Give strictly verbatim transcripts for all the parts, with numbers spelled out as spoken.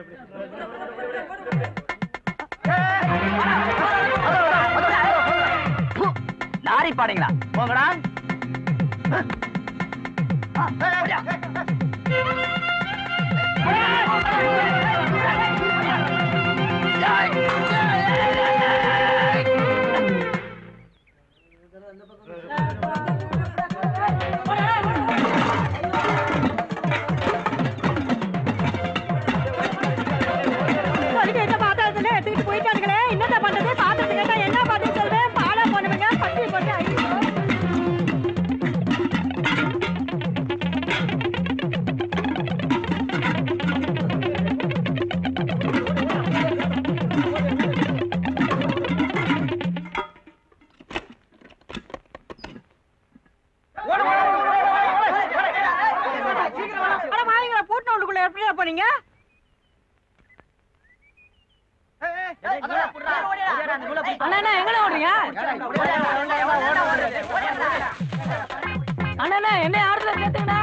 Lorry பாடுங்களா போங்கடா. போயிட்டாங்களே என்னதான் பண்றது? பாத்திரத்தை கேட்டா என்ன பதில் சொல்றேன்? பாலா போனவங்க பட்டி போட்டு ஐயோ. போட்டுக்குள்ள எப்படியா போனீங்க? அண்ணா எங்க ஓடுறீங்க? அண்ணா என்ன ஆறுதல கேட்டுங்கண்ணா.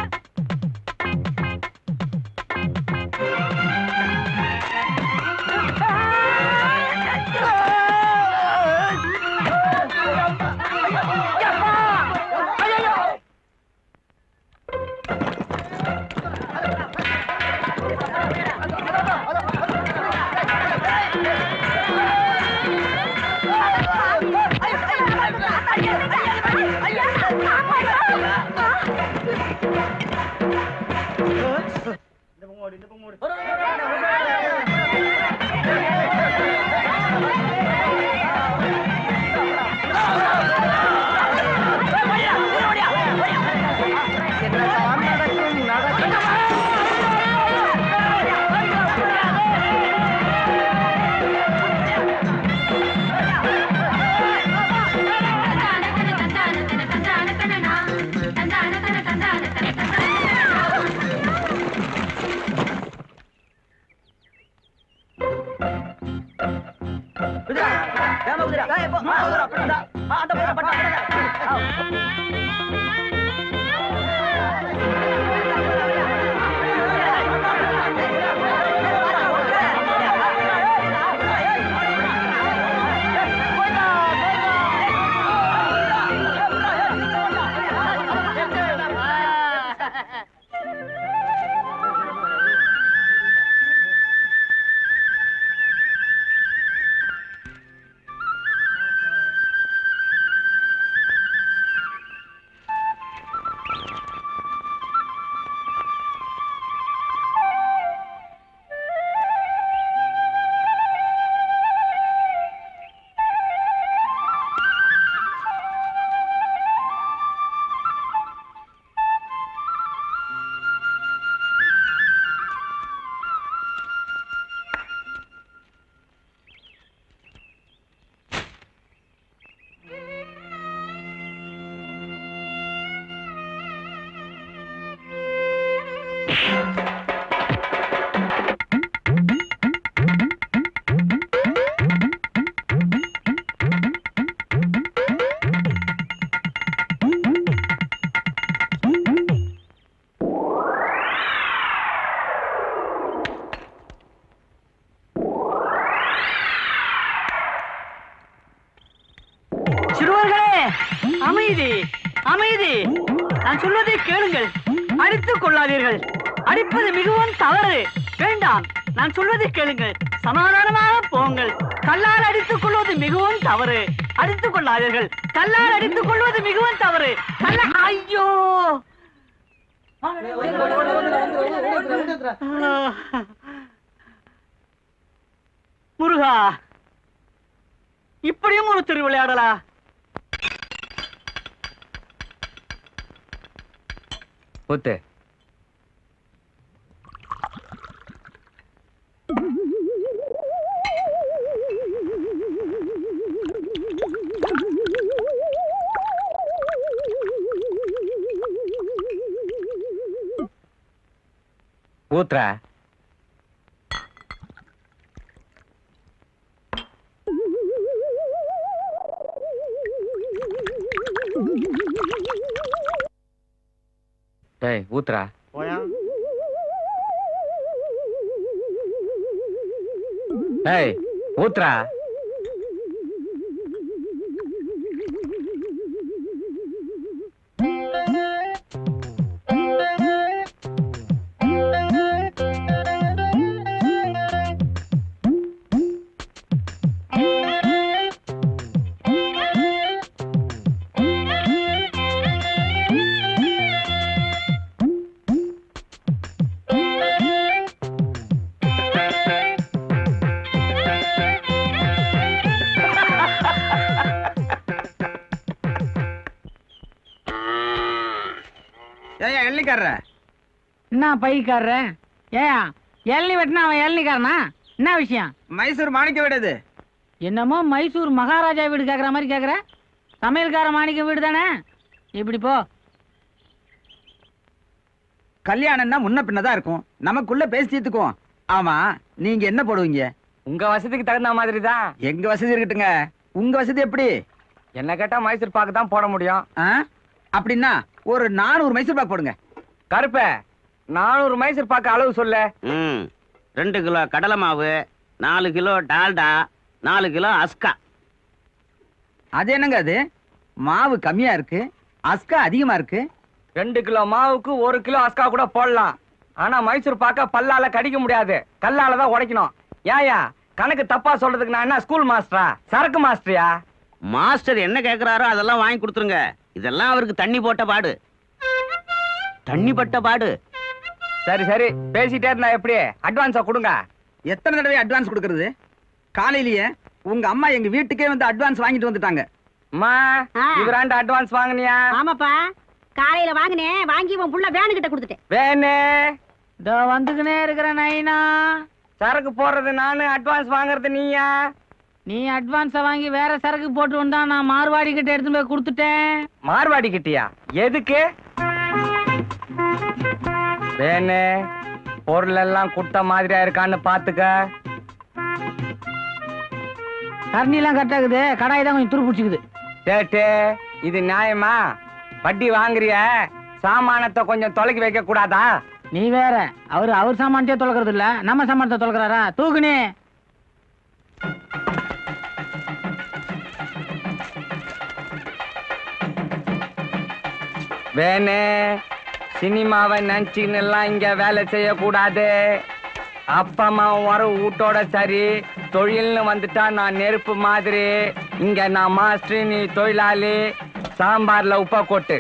அமைதி அமைதி, நான் சொல்வதை கேளுங்கள். அடித்துக் கொள்ளாதீர்கள். அடிப்பது மிகவும் தவறு. வேண்டாம், நான் சொல்வதை கேளுங்கள். சமாதானமாக போங்கள். கல்லால் அடித்துக் கொள்வது மிகவும் தவறு. அடித்துக் கொள்ளாதீர்கள். கல்லால் அடித்துக் கொள்வது மிகவும் தவறு. கல்ல ஐயோ, முருகா, இப்படியும் ஒரு திரு விளையாடலா? புத்து ஊத்ரா. டேய் ஊத்ரா. போயா. ஏய் ஊத்ரா. என்ன பைக்காரர? ஏன் எள்ளி வெட்டினா அவன் எள்ளிக்காரனா? என்ன விஷயம்? மைசூர் மாணிக்க வீடு. என்னமோ மைசூர் மகாராஜா வீடு கேக்குற மாதிரி கேக்குற. சமையல்கார மாணிக்க வீடு தானே? இப்படி போ. கல்யாணம்னா முன்ன பின்னதான் இருக்கும், நமக்குள்ள பேசி தீர்த்துக்குவோம். ஆமா, நீங்க என்ன போடுவீங்க? உங்க வசதிக்கு தகுந்த மாதிரி தான். எங்க வசதி இருக்கட்டுங்க, உங்க வசதி எப்படி? என்ன கேட்டா மைசூர் பாக்கு தான் போட முடியும். அப்படின்னா ஒரு நானூறு மைசூர் பாக்கு போடுங்க. கருப்ப நானூறு மைசூர் பாக்கு அளவு சொல்ல. ரெண்டு கிலோ கடலை மாவு, நாலு கிலோ டால்டா, நாலு கிலோ அஸ்கா. அது என்னங்க, அது மாவு கம்மியா இருக்கு, அஸ்கா அதிகமா இருக்கு. ரெண்டு கிலோ மாவுக்கு ஒரு கிலோ அஸ்கா கூட போடலாம். ஆனா மைசூர் பாக்க பல்லால கடிக்க முடியாது, கல்லால தான் உடைக்கணும். ஏயா கணக்கு தப்பா சொல்றதுக்கு நான் என்ன ஸ்கூல் மாஸ்டரா, சரக்கு மாஸ்டரியா? மாஸ்டர் என்ன கேக்குறாரோ அதெல்லாம் வாங்கி கொடுத்துருங்க. இதெல்லாம் அவருக்கு தண்ணி போட்ட பாடு, தண்ணி பட்ட பாடு. சரி சரி பேசிட்டே இருந்தா எப்படி? அட்வான்ஸா கொடுங்க. எத்தனை தடவை அட்வான்ஸ் கொடுக்கறது? காலையிலேயே உங்க அம்மா எங்க வீட்டுக்கே வந்து அட்வான்ஸ் வாங்கிட்டு வந்துட்டாங்க. அம்மா இவராண்ட அட்வான்ஸ் வாங்குனியா? ஆமாப்பா, காலையில வாங்கினேன். வாங்கி உன் புள்ள வேனு கிட்ட கொடுத்துட்டேன். வேணே இதோ வந்துக்கினே இருக்கிற நைனா. சரக்கு போடுறது நானு, அட்வான்ஸ் வாங்குறது நீயா? நீ அட்வான்ஸ வாங்கி வேற சரக்கு போட்டு வந்தா நான் மார்வாடி கிட்ட எடுத்து போய் கொடுத்துட்டேன். மார்வாடி கிட்டியா? எதுக்கு? வேணே பொருள் எல்லாம் குட்ட மாதிரியா இருக்கான்னு பாத்துக்க. கரண்டி எல்லாம் கரெக்டாகுது, கடாய் தான் கொஞ்சம் துரு பிடிச்சிக்குது. சேட்டு இது நியாயமா? வட்டி வாங்குறிய, சாமானத்தை கொஞ்சம் தொலைக்கி வைக்க கூடாதா? நீ வேற, அவரு அவர் சாமானத்தையே தொலைக்கிறது இல்ல, நம்ம சாமானத்தை தொலைக்கிறாரா? தூக்குனே. வேணே சினிமாவை நினைச்சுன்னு எல்லாம் இங்க வேலை செய்யக்கூடாது. அப்பா அம்மா வர வீட்டோட சரி, தொழில்னு வந்துட்டா நான் நெருப்பு மாதிரி. இங்க நான் மாஸ்டர், நீ தொழிலாளி. சாம்பார்ல உப்பா கொட்டு.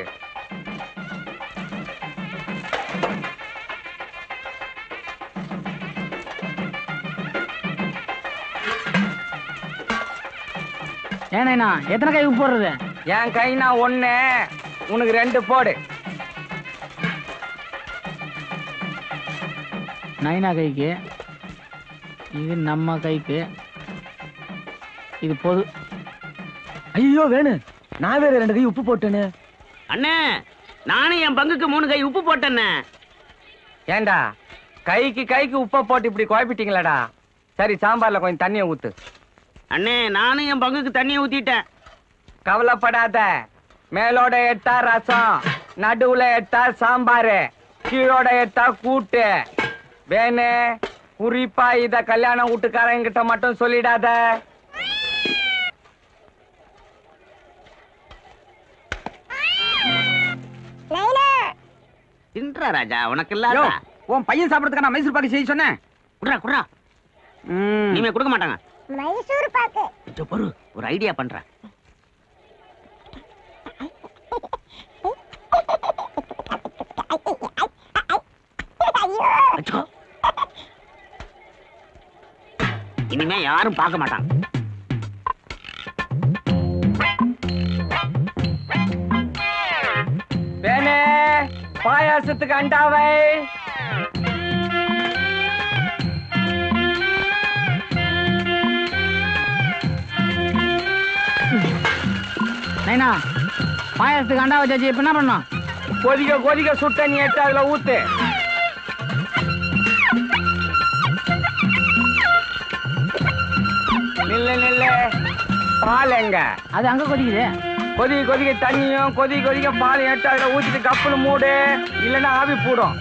ஏனா எத்தனை கை உப்பு போடுறது? என் கைனா ஒண்ணு, உனக்கு ரெண்டு போடு. நைனா கைக்கு இது, நம்ம கைக்கு இது பொது. ஐயோ வேணு, நான் வேற ரெண்டு கை உப்பு போட்டேன்னு. அண்ணே நானும் என் பங்குக்கு மூணு கை உப்பு போட்டேன்னு. ஏண்டா கைக்கு கைக்கு உப்பை போட்டு இப்படி குழப்பிட்டீங்களாடா? சரி சாம்பார்ல கொஞ்சம் தண்ணியை ஊத்து. அண்ணே நானும் என் பங்குக்கு தண்ணியை ஊத்திட்டேன். கவலைப்படாத, மேலோட எட்டா ரசம், நடுவுல எட்டா சாம்பாரு, கீழோட எட்டா கூட்டு. வேணு குறிப்பா இத கல்யாண வீட்டுக்காரங்க கிட்ட மட்டும் சொல்லிடாத. தின்றா ராஜா, உனக்கு இல்லாத. உன் பையன் சாப்பிடறதுக்கு நான் மைசூர் பாக்கு செய்ய சொன்னேன். குடுறா குடுறா. நீமே கொடுக்க மாட்டாங்க மைசூர் பாக்கு. பொறு, ஒரு ஐடியா பண்றேன். இனிமே யாரும் பார்க்க மாட்டாங்க. வேணே பாயாசத்துக்கு அண்டாவை. நைனா பாயாசத்துக்கு அண்டா வச்சாச்சு, இப்ப என்ன பண்ணோம்? கொதிக்க கொதிக்க சுட்ட நீ எடுத்து அதுல ஊத்து. நில்லு நில்லு, பால் எங்க? அது அங்க கொதிக்குது. கொதி கொதிக்க தண்ணியும் கொதி கொதிக்க பால் எடுத்து அதுல ஊத்திட்டு கப்புல மூடு, இல்லைன்னா ஆவி போடும்.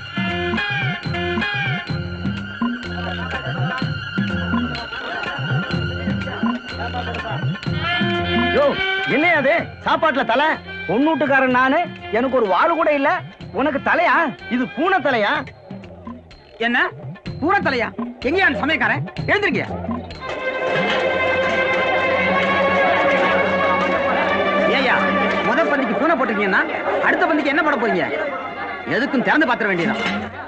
யோ என்னையா அது சாப்பாட்டுல தலை? பொண்ணூட்டுக்காரன் நானு, எனக்கு ஒரு வாள் கூட இல்ல, உனக்கு தலையா? இது பூனை தலையா? என்ன பூரா தலையா? எங்கயா அந்த சமயக்காரன்? எழுந்திருங்க. ஏய்யா, முத பந்திக்கு பூனை போட்டிருக்கீங்கன்னா அடுத்த பந்திக்கு என்ன போட போறீங்க? எதுக்கும் திறந்து பாத்திர வேண்டியதான்.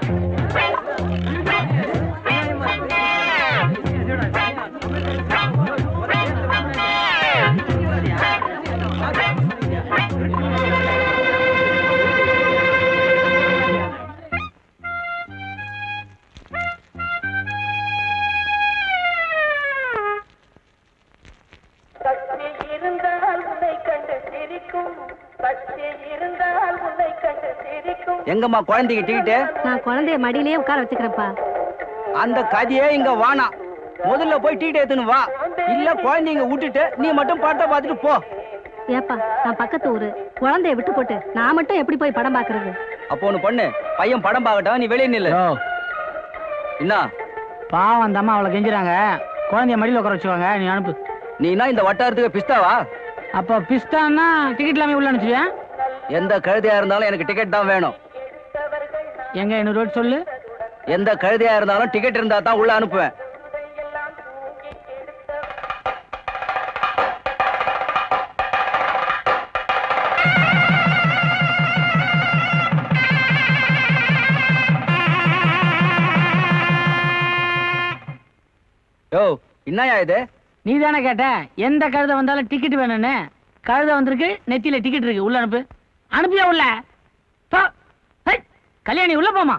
எங்கம்மா குழந்தைக்கு டிக்கெட்டு? நான் குழந்தைய மடியிலேயே உட்கார வச்சுக்கிறேன்ப்பா. அந்த கதையே இங்க வானா, முதல்ல போய் டிக்கெட் எடுத்துன்னு வா, இல்ல குழந்தைங்க விட்டுட்டு நீ மட்டும் படத்தை பார்த்துட்டு போ. ஏப்பா, நான் பக்கத்து ஊரு, குழந்தைய விட்டு போட்டு நான் மட்டும் எப்படி போய் படம் பாக்குறது? அப்போ ஒண்ணு பண்ணு, பையன் படம் பார்க்கட்டும், நீ வெளியே நில்லு. என்ன பாவம் அந்த அம்மா அவளை கெஞ்சுறாங்க, குழந்தைய மடியில் உட்கார வச்சுவாங்க, நீ அனுப்பு. நீனா இந்த வட்டாரத்துக்கு பிஸ்தாவா? அப்போ பிஸ்தான்னா டிக்கெட் இல்லாம உள்ள அனுப்பிச்சுவியா? எந்த கழுதையா இருந்தாலும் எனக்கு டிக்கெட் தான் வேணும். எங்க இன்னொரு ரோட் சொல்லு. எந்த கழுதையா இருந்தாலும் டிக்கெட் இருந்தா தான் உள்ள அனுப்புவேன். யோ என்னயா இது? நீ தானே கேட்ட எந்த கழுதை வந்தாலும் டிக்கெட் வேணும்னு. கழுதை வந்திருக்கு, நெத்தியில டிக்கெட் இருக்கு, உள்ள அனுப்பு. அனுப்பியா உள்ள? போ. ஹை, கல்யாணி உள்ள போமா.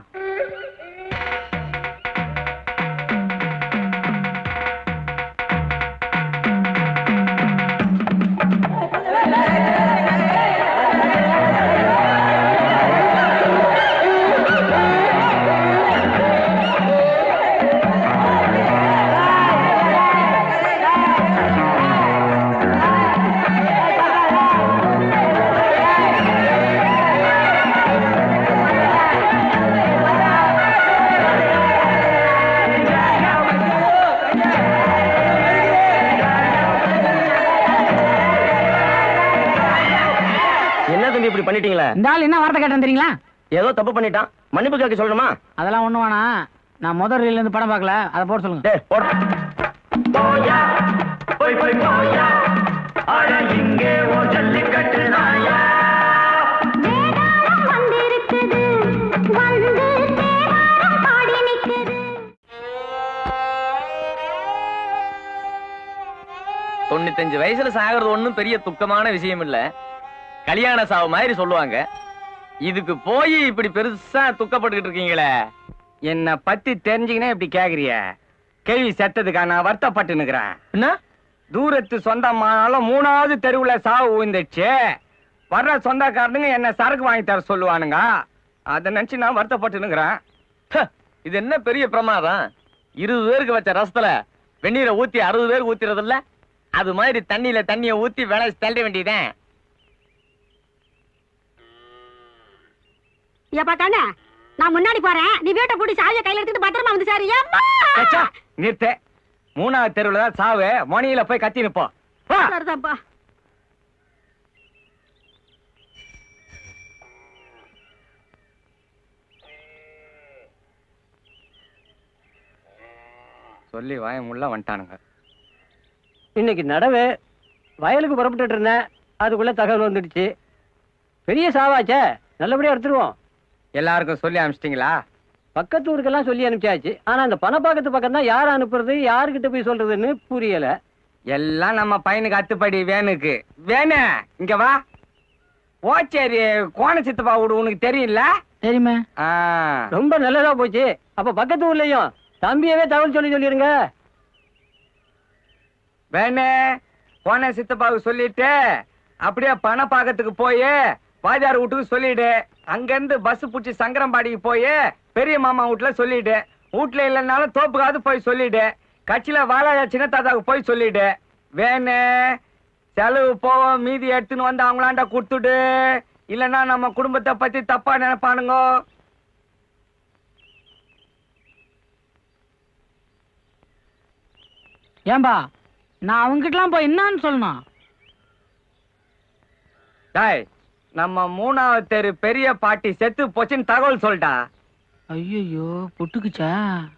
இப்படி பண்ணிட்டீங்களா? இந்த ஆள் என்ன வார்த்தை கேட்டேன் தெரியுங்களா? ஏதோ தப்பு பண்ணிட்டான், மன்னிப்பு கேட்க சொல்லணுமா? அதெல்லாம் ஒண்ணு வேணா, நான் முதல் ரீல்ல இருந்து படம் பார்க்கல, அதை போட சொல்லுங்க. டேய் போடு. போயா போய் போய் போயா, அட இங்கே ஓ ஜல்லிக்கட்டு நாயா. வேதாளம் வந்திருக்குது, வந்து தேவாரம் பாடி நிக்குது. தொண்ணூத்தஞ்சு வயசுல சாகிறது ஒண்ணும் பெரிய துக்கமான விஷயம் இல்ல, கல்யாண சாவு மாதிரி சொல்லுவாங்க. இதுக்கு போய் இப்படி பெருசா துக்கப்பட்டுக்கிட்டு இருக்கீங்களே. என்ன பத்தி தெரிஞ்சுக்கினே இப்படி கேக்குறிய? கேள்வி செத்ததுக்கா நான் வருத்தப்பட்டு நிக்கிறேன். என்ன தூரத்து சொந்தமானாலும் மூணாவது தெருவுல சாவு விழுந்துச்சு. வர்ற சொந்தக்காரனுங்க என்ன சரக்கு வாங்கி தர சொல்லுவானுங்க, அதை நினைச்சு நான் வருத்தப்பட்டு நிக்கிறேன். இது என்ன பெரிய பிரமாதம்? இருபது பேருக்கு வச்ச ரசத்துல வெந்நீரை ஊத்தி அறுபது பேருக்கு ஊத்திறது இல்ல, அது மாதிரி தண்ணியில தண்ணிய ஊத்தி வேலை தள்ள வேண்டியதேன். ஏப்பா கண்ணா, நான் முன்னாடி போறேன், நீ வீட்டை பூட்டி சாவியை கையில எடுத்துட்டு பத்திரமா வந்து சார். ஏப்பா நிறுத்த, மூணாவது தெருவுல தான் சாவு, மணியில போய் கத்தி நிப்போம். சரிதான்ப்பா. சொல்லி வாய முள்ள வந்துட்டானுங்க. இன்னைக்கு நடவு வயலுக்கு புறப்பட்டு இருந்தேன், அதுக்குள்ள தகவல் வந்துடுச்சு. பெரிய சாவாச்சே, நல்லபடியா எடுத்துருவோம். எல்லாருக்கும் சொல்லி அனுப்பிச்சிட்டீங்களா? பக்கத்து ஊருக்கெல்லாம் சொல்லி அனுப்பிச்சாச்சு. ஆனா அந்த பணப்பாக்கத்து பக்கம் தான் யார் அனுப்புறது, யாருக்கிட்ட போய் சொல்றதுன்னு புரியல. எல்லாம் நம்ம பையனுக்கு அத்துப்படி வேணுக்கு. வேணு இங்க வா. ஓச்சேரி கோண சித்தப்பா வீடு உனக்கு தெரியல? தெரியுமே. ரொம்ப நல்லதா போச்சு. அப்ப பக்கத்து ஊர்லயும் தம்பியவே தகவல் சொல்லி சொல்லிருங்க. வேணு கோண சித்தப்பாவுக்கு சொல்லிட்டு அப்படியே பணப்பாக்கத்துக்கு போய் வாஜார் வீட்டுக்கு சொல்லிடு. அங்க இருந்து பஸ் புடிச்சு சங்கரம்பாடிக்கு போய் பெரிய மாமா வீட்டுல சொல்லிடு. வீட்டுல இல்லைன்னாலும் தோப்புக்காவது போய் சொல்லிடு. கட்சியில வாழாயா சின்ன தாத்தாவுக்கு போய் சொல்லிடு. வேணு செலவு போவோம், மீதி எடுத்துன்னு வந்து அவங்களாண்ட கொடுத்துடு. இல்லைன்னா நம்ம குடும்பத்தை பத்தி தப்பா நினைப்பானுங்க. ஏன்பா நான் அவங்ககிட்டலாம் போய் என்னன்னு சொல்லணும்? டாய் நம்ம மூணாவது தெரு பெரிய பாட்டி செத்து போச்சுன்னு தகவல் சொல்லிட்டா. ஐயோ புட்டுக்குச்சா?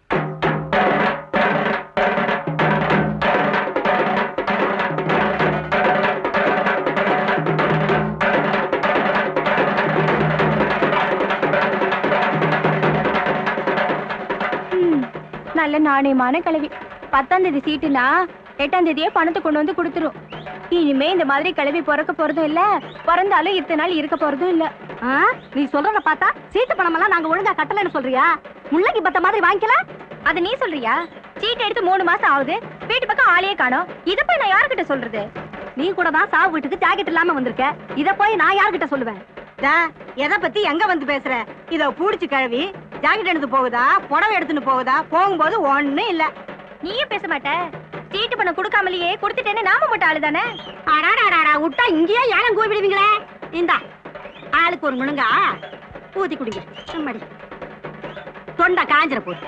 நல்ல நாணயமான கிழவி. பத்தாம் தேதி சீட்டுனா எட்டாம் தேதியே பணத்தை கொண்டு வந்து கொடுத்துரும். இனிமே இந்த மாதிரி கிளவி பிறக்க போறதும் இல்ல, பிறந்தாலும் இத்தனை நாள் இருக்க போறதும் இல்ல. நீ சொல்றத பார்த்தா சீட்டு பணம் எல்லாம் நாங்க ஒழுங்கா கட்டலன்னு சொல்றியா? முள்ளங்கி பத்த மாதிரி வாங்கிக்கலாம். அது நீ சொல்றியா? சீட்டு எடுத்து மூணு மாசம் ஆகுது, வீட்டு பக்கம் ஆளையே காணோம். இத போய் நான் யாருக்கிட்ட சொல்றது? நீ கூட தான் சாவு வீட்டுக்கு ஜாக்கெட் இல்லாம வந்திருக்க. இத போய் நான் யார்கிட்ட சொல்லுவேன்? எதை பத்தி எங்க வந்து பேசுற? இத பூடிச்சு கழுவி ஜாக்கெட் எடுத்து போகுதா, புடவை எடுத்துன்னு போகுதா? போகும்போது ஒண்ணு இல்ல. நீயும் பேச மாட்ட. சீட்டு பணம் கொடுக்காமலேயே கொடுத்துட்டேன்னு நாம மட்டும் ஆளு தானே. அடாடாடா விட்டா இங்கேயே ஏலம் கூவி விடுவீங்களே. இந்தா ஆளுக்கு ஒரு முழுங்கா ஊத்தி குடிங்க. சும்மாடி தொண்டை காஞ்சிர போது.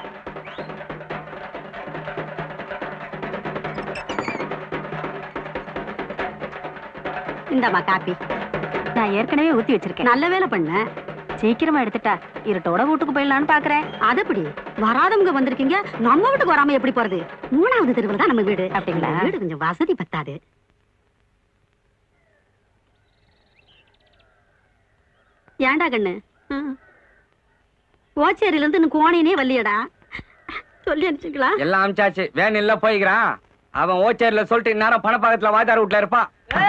இந்தாமா காப்பி. நான் ஏற்கனவே ஊத்தி வச்சிருக்கேன். நல்ல வேலை பண்ண. சீக்கிரமா எடுத்துட்டா இருட்டோட வீட்டுக்கு போயிடலான்னு பாக்குறேன். அதுபடி வராதவங்க வந்திருக்கீங்க, நம்ம வீட்டுக்கு வராம எப்படி போறது? மூணாவது தெருவில் தான் நம்ம வீடு. அப்படிங்களா? வீடு கொஞ்சம் வசதி பத்தாது. ஏண்டா கண்ணு, ஓச்சேரியில இருந்து எனக்கு கோணையனே வல்லியடா. சொல்லி அனுப்பிச்சுக்கலாம். எல்லாம் அமிச்சாச்சு. வேன் இல்ல போய்க்கிறான். அவன் ஓச்சேரியில சொல்லிட்டு இந்நேரம் பணப்பாக்கத்துல வாய்தார் வீட்டுல இருப்பான்.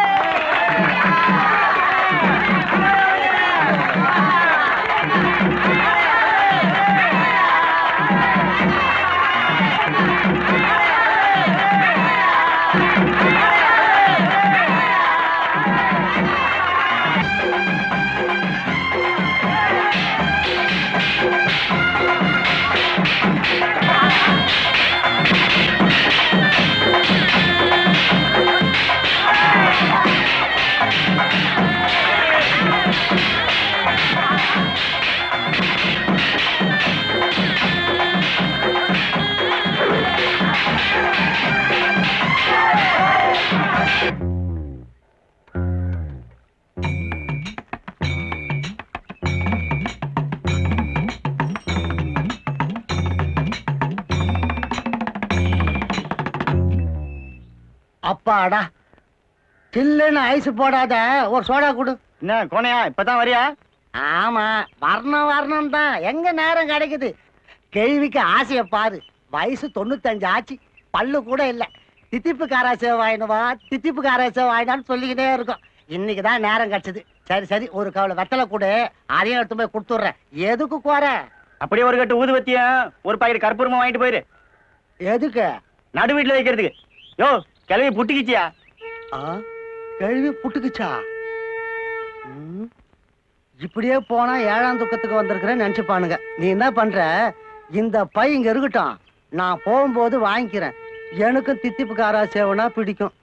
அப்பாடா, சில்லுன்னு ஐஸ் போடாத ஒரு சோடா கொடு. என்ன கோணையா, இப்பதான் வரியா? ஆமா, வரணும் வரணும் தான். எங்க நேரம் கிடைக்குது? கேள்விக்கு ஆசைய பாரு. வயசு தொண்ணூத்தஞ்சு ஆச்சு, பல்லு கூட இல்ல. தித்திப்பு காராசேவை வாங்கினுவா, தித்திப்பு காராசேவை வாங்கினான்னு சொல்லிக்கிட்டே இருக்கும். இன்னைக்குதான் நேரம் கிடைச்சது. சரி சரி, ஒரு கவலை வெத்தலை கூட, அதையும் எடுத்து போய் கொடுத்துட்றேன். எதுக்கு கோர? அப்படியே ஒரு கட்டு ஊதுவத்தியா, ஒரு பாக்கெட் கற்பூரமா வாங்கிட்டு போயிரு. எதுக்கு? நடு வீட்டுல வைக்கிறதுக்கு. யோ கிளவி புட்டிக்கிச்சியா? கேள்வி புட்டுக்குச்சா? இப்படியே போனா ஏழாம் துக்கத்துக்கு வந்திருக்கிறேன்னு நினைச்சுப்பானுங்க. நீ என்ன பண்ற, இந்த பை இங்க இருக்கட்டும், நான் போகும்போது வாங்கிக்கிறேன். எனக்கும் தித்திப்பு காரா சேவனா பிடிக்கும்.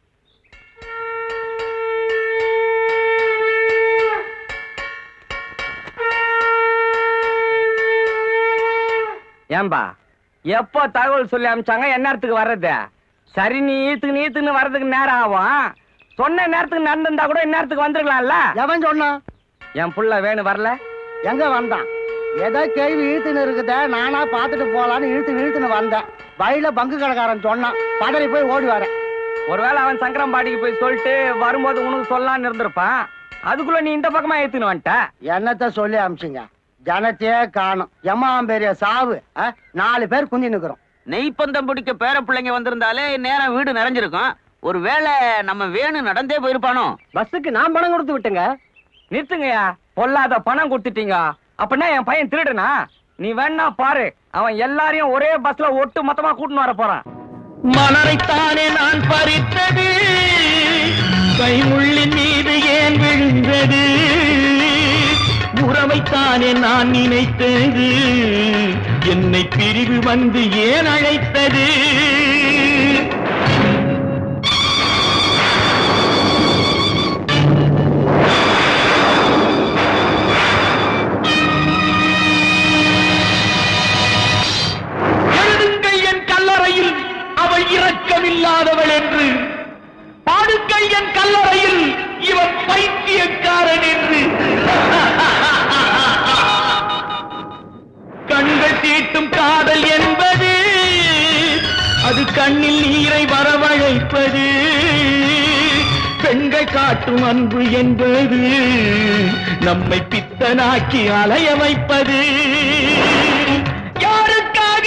ஏம்பா, எப்போ தகவல் சொல்லி அமிச்சாங்க? என்ன நேரத்துக்கு வர்றது? சரி, நீ ஈத்துக்கு நீத்துன்னு வர்றதுக்கு நேரம் ஆகும். சொன்ன நேரத்துக்கு நடந்திருந்தா கூட இந்நேரத்துக்கு வந்துருக்கலாம்ல. எவன் சொன்னான்? என் புள்ள வேணும் வரல. எங்க வந்தான்? ஏதோ கேள்வி இழுத்துன்னு இருக்குத, நானா பாத்துட்டு போலான்னு இழுத்து இழுத்துன்னு வந்தேன். வயல பங்கு கடைக்காரன் சொன்னான், பதறி போய் ஓடி வரேன். ஒருவேளை அவன் சங்கரம்பாடிக்கு போய் சொல்லிட்டு வரும்போது உனக்கு சொல்லலான்னு இருந்திருப்பான். அதுக்குள்ள நீ இந்த பக்கமா ஏத்துன்னு வந்துட்ட. என்னத்த சொல்லி அமிச்சிங்க? ஜனத்தையே காணும். எம்மாம் பெரிய சாவு. நாலு பேர் குந்தி நிக்கிறோம். நெய்ப்பந்தம் பிடிக்க பேர பிள்ளைங்க வந்திருந்தாலே நேரம் வீடு நிறைஞ்சிருக்கும். ஒருவேளை நம்ம வேணும் நடந்தே போயிருப்பானோ? பஸ்ஸுக்கு நான் பணம் கொடுத்து விட்டுங்க. நிறுத்துங்கயா, பொல்லாத பணம் கொடுத்துட்டீங்க. அப்படின்னா என் பையன் திருடுனா? நீ வேணா பாரு, அவன் எல்லாரையும் ஒரே பஸ்ல ஒட்டு மொத்தமா கூட்டின்னு வர போறான். மலரைத்தானே நான் பறித்தது, கைமுள்ளின் மீது ஏன் விழுந்தது? உறவைத்தானே நான் நினைத்தது, என்னை பிரிவு வந்து ஏன் அழைத்தது? எழுதுங்கள் என் கல்லறையில் அவள் இரக்கமில்லாதவள் என்று, பாடுங்கள் என் கல்லறையில் இவன் பைத்திய பிள்ளைகள் காட்டும் அன்பு என்பது நம்மை பித்தனாக்கி அலைய வைப்பது யாருக்காக?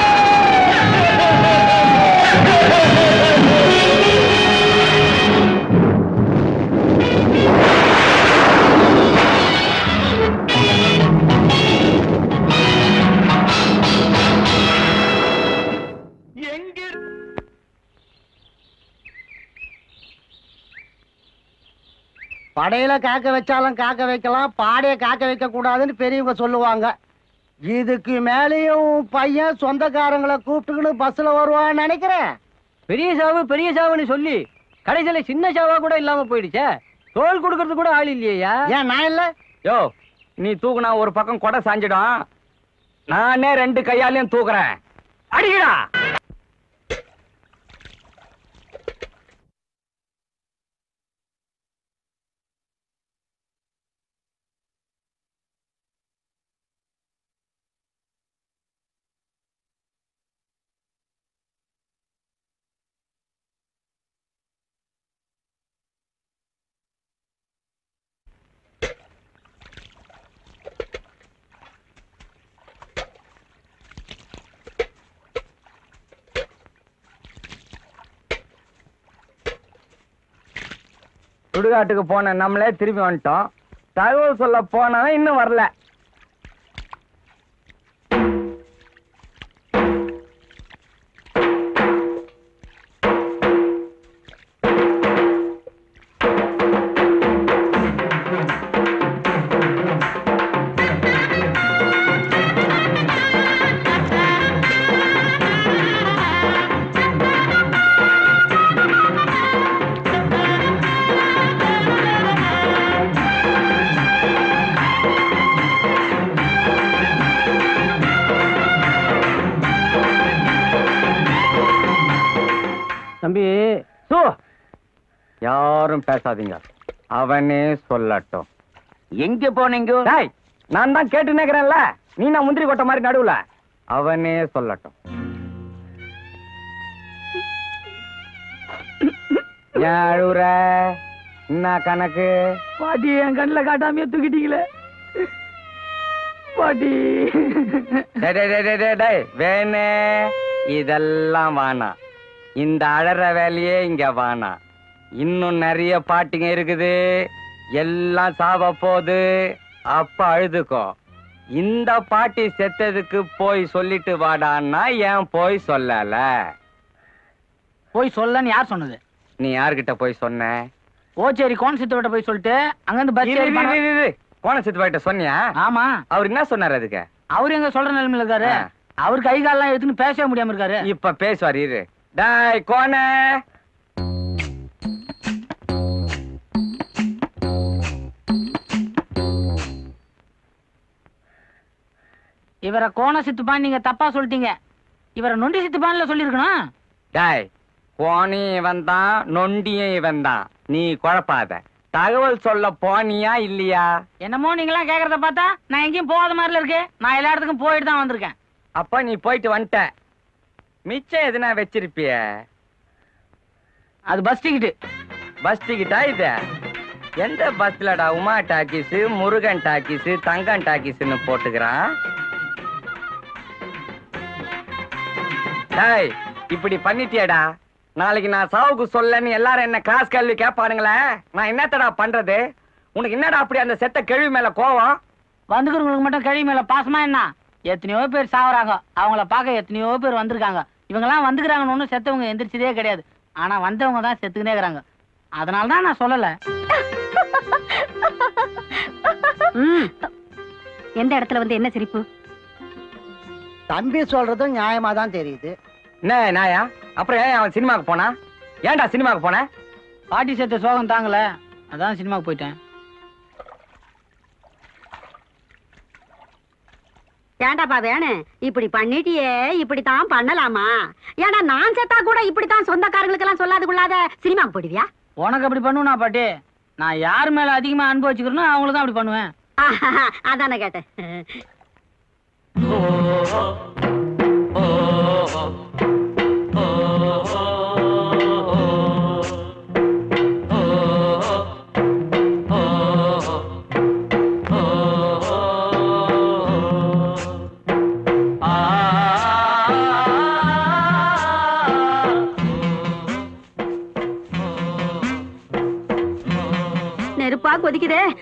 படையில காக்க வச்சாலும் காக்க வைக்கலாம், பாடைய காக்க வைக்க கூடாதுன்னு பெரியவங்க சொல்லுவாங்க. இதுக்கு மேலேயும் பையன் சொந்தக்காரங்களை கூப்பிட்டுக்கின்னு பஸ்ல வருவான்னு நினைக்கிறேன். பெரிய சாவு பெரிய சாவுன்னு சொல்லி கடைசியில சின்ன சாவா கூட இல்லாம போயிடுச்சே. தோல் கொடுக்கறது கூட ஆள் இல்லையா? ஏன் நான் இல்ல? யோ, நீ தூக்குனா ஒரு பக்கம் கொடை சாஞ்சிடும். நானே ரெண்டு கையாலையும் தூக்குறேன். அடிக்கடா. சுடுகாட்டுக்கு போன நம்மளே திரும்பி வந்துட்டோம். தகவல் சொல்ல போனவன் இன்னும் வரல. தம்பி, யாரும் பேசாதீங்க, அவனே சொல்லட்டும். எங்க போனீங்க? நான் தான் கேட்டு நிக்கிறேன்ல, நீ நான் முந்திரி கொட்ட மாதிரி நடுவுல. அவனே சொல்லட்டும். ஏன் அழுவுற? என்ன கணக்கு? பாட்டி என் கண்ணுல காட்டாமையே தூக்கிட்டீங்களே பாட்டி. டேய், டேய், டேய், டேய், டேய், வேணே இதெல்லாம் வானா. இந்த அழற வேலையே இங்க வானா. இன்னும் நிறைய பாட்டிங்க இருக்குது, எல்லாம் சாவ போது. அப்ப அழுதுக்கோ. இந்த பாட்டி செத்ததுக்கு போய் சொல்லிட்டு வாடான்னா ஏன் போய் சொல்லல? போய் சொல்லன்னு யார் சொன்னது? நீ யார்கிட்ட போய் சொன்ன? ஓச்சேரி கோணசித்தோட போய் சொல்லிட்டு அங்கிருந்து பஸ் ஏறி பணம்- கோணசித்து சொன்னியா? ஆமா. அவர் என்ன சொன்னாரு அதுக்கு? அவரு எங்க சொல்ற நிலைமையில இருக்காரு. அவரு கை காலெல்லாம் எடுத்துன்னு பேசவே முடியாம இருக்காரு. இப்ப பேசுவார் இரு. டாய் கோண, இவரை கோண சித்துப்பான் நீங்க தப்பா சொல்லிட்டீங்க. இவரை நொண்டி சித்துப்பான்ல சொல்லிருக்கணும். டாய், கோணியும் இவன் தான், நொண்டியும் இவன் தான். நீ குழப்பாத. தகவல் சொல்ல போனியா இல்லையா? என்னமோ நீங்களாம் கேக்குறத பார்த்தா நான் எங்கேயும் போகாத மாதிரில இருக்கு. நான் எல்லா இடத்துக்கும் போயிட்டு தான் வந்திருக்கேன். அப்ப நீ போயிட்டு வந்துட்ட. மிச்சம் எதுனா வச்சிருப்பிய? அது பஸ் டிக்கெட். பஸ் டிக்கெட்டா இது? எந்த பஸ்லடா உமா டாக்கிஸ், முருகன் டாக்கிஸ், தங்கன் டாக்கிஸ்னு போட்டுக்கிறான்? டாய், இப்படி பண்ணிட்டியடா. நாளைக்கு நான் சாவுக்கு சொல்லன்னு எல்லாரும் என்ன கிளாஸ் கேள்வி கேட்பானுங்களே, நான் என்னத்தடா பண்றது? உனக்கு என்னடா அப்படி அந்த செத்த கேள்வி மேல கோவம்? வந்துக்கிறவங்களுக்கு மட்டும் கழிவு மேல பாசமா என்ன? எத்தனையோ பேர் சாவறாங்க, அவங்கள பார்க்க எத்தனையோ பேர் வந்திருக்காங்க. இவங்க எல்லாம் வந்துக்கிறாங்கன்னு ஒண்ணும் செத்தவங்க எந்திரிச்சதே கிடையாது. ஆனா வந்தவங்க தான் செத்துக்கினே இருக்கிறாங்க. அதனாலதான் நான் சொல்லல. எந்த இடத்துல வந்து என்ன சிரிப்பு? தம்பி சொல்றதும் நியாயமா தான் தெரியுது. என்ன நாயா? அப்புறம் ஏன் அவன் சினிமாக்கு போனா? ஏன்டா சினிமாக்கு போன? பாட்டி செத்த சோகம் தாங்கல, அதான் சினிமாக்கு போயிட்டேன். ஏண்டாப்பா வேணும் இப்படி பண்ணிட்டியே, இப்படித்தான் பண்ணலாமா? ஏன்னா நான் செத்தா கூட இப்படித்தான் சொந்தக்காரங்களுக்கு எல்லாம் சொல்லாது கொள்ளாத சினிமாக்கு போயிடுவியா? உனக்கு அப்படி பண்ணுவா பாட்டி? நான் யார் மேல அதிகமா அன்பு வச்சுக்கிறேனோ அவங்கள தான் அப்படி பண்ணுவேன். அதானே கேட்டேன்.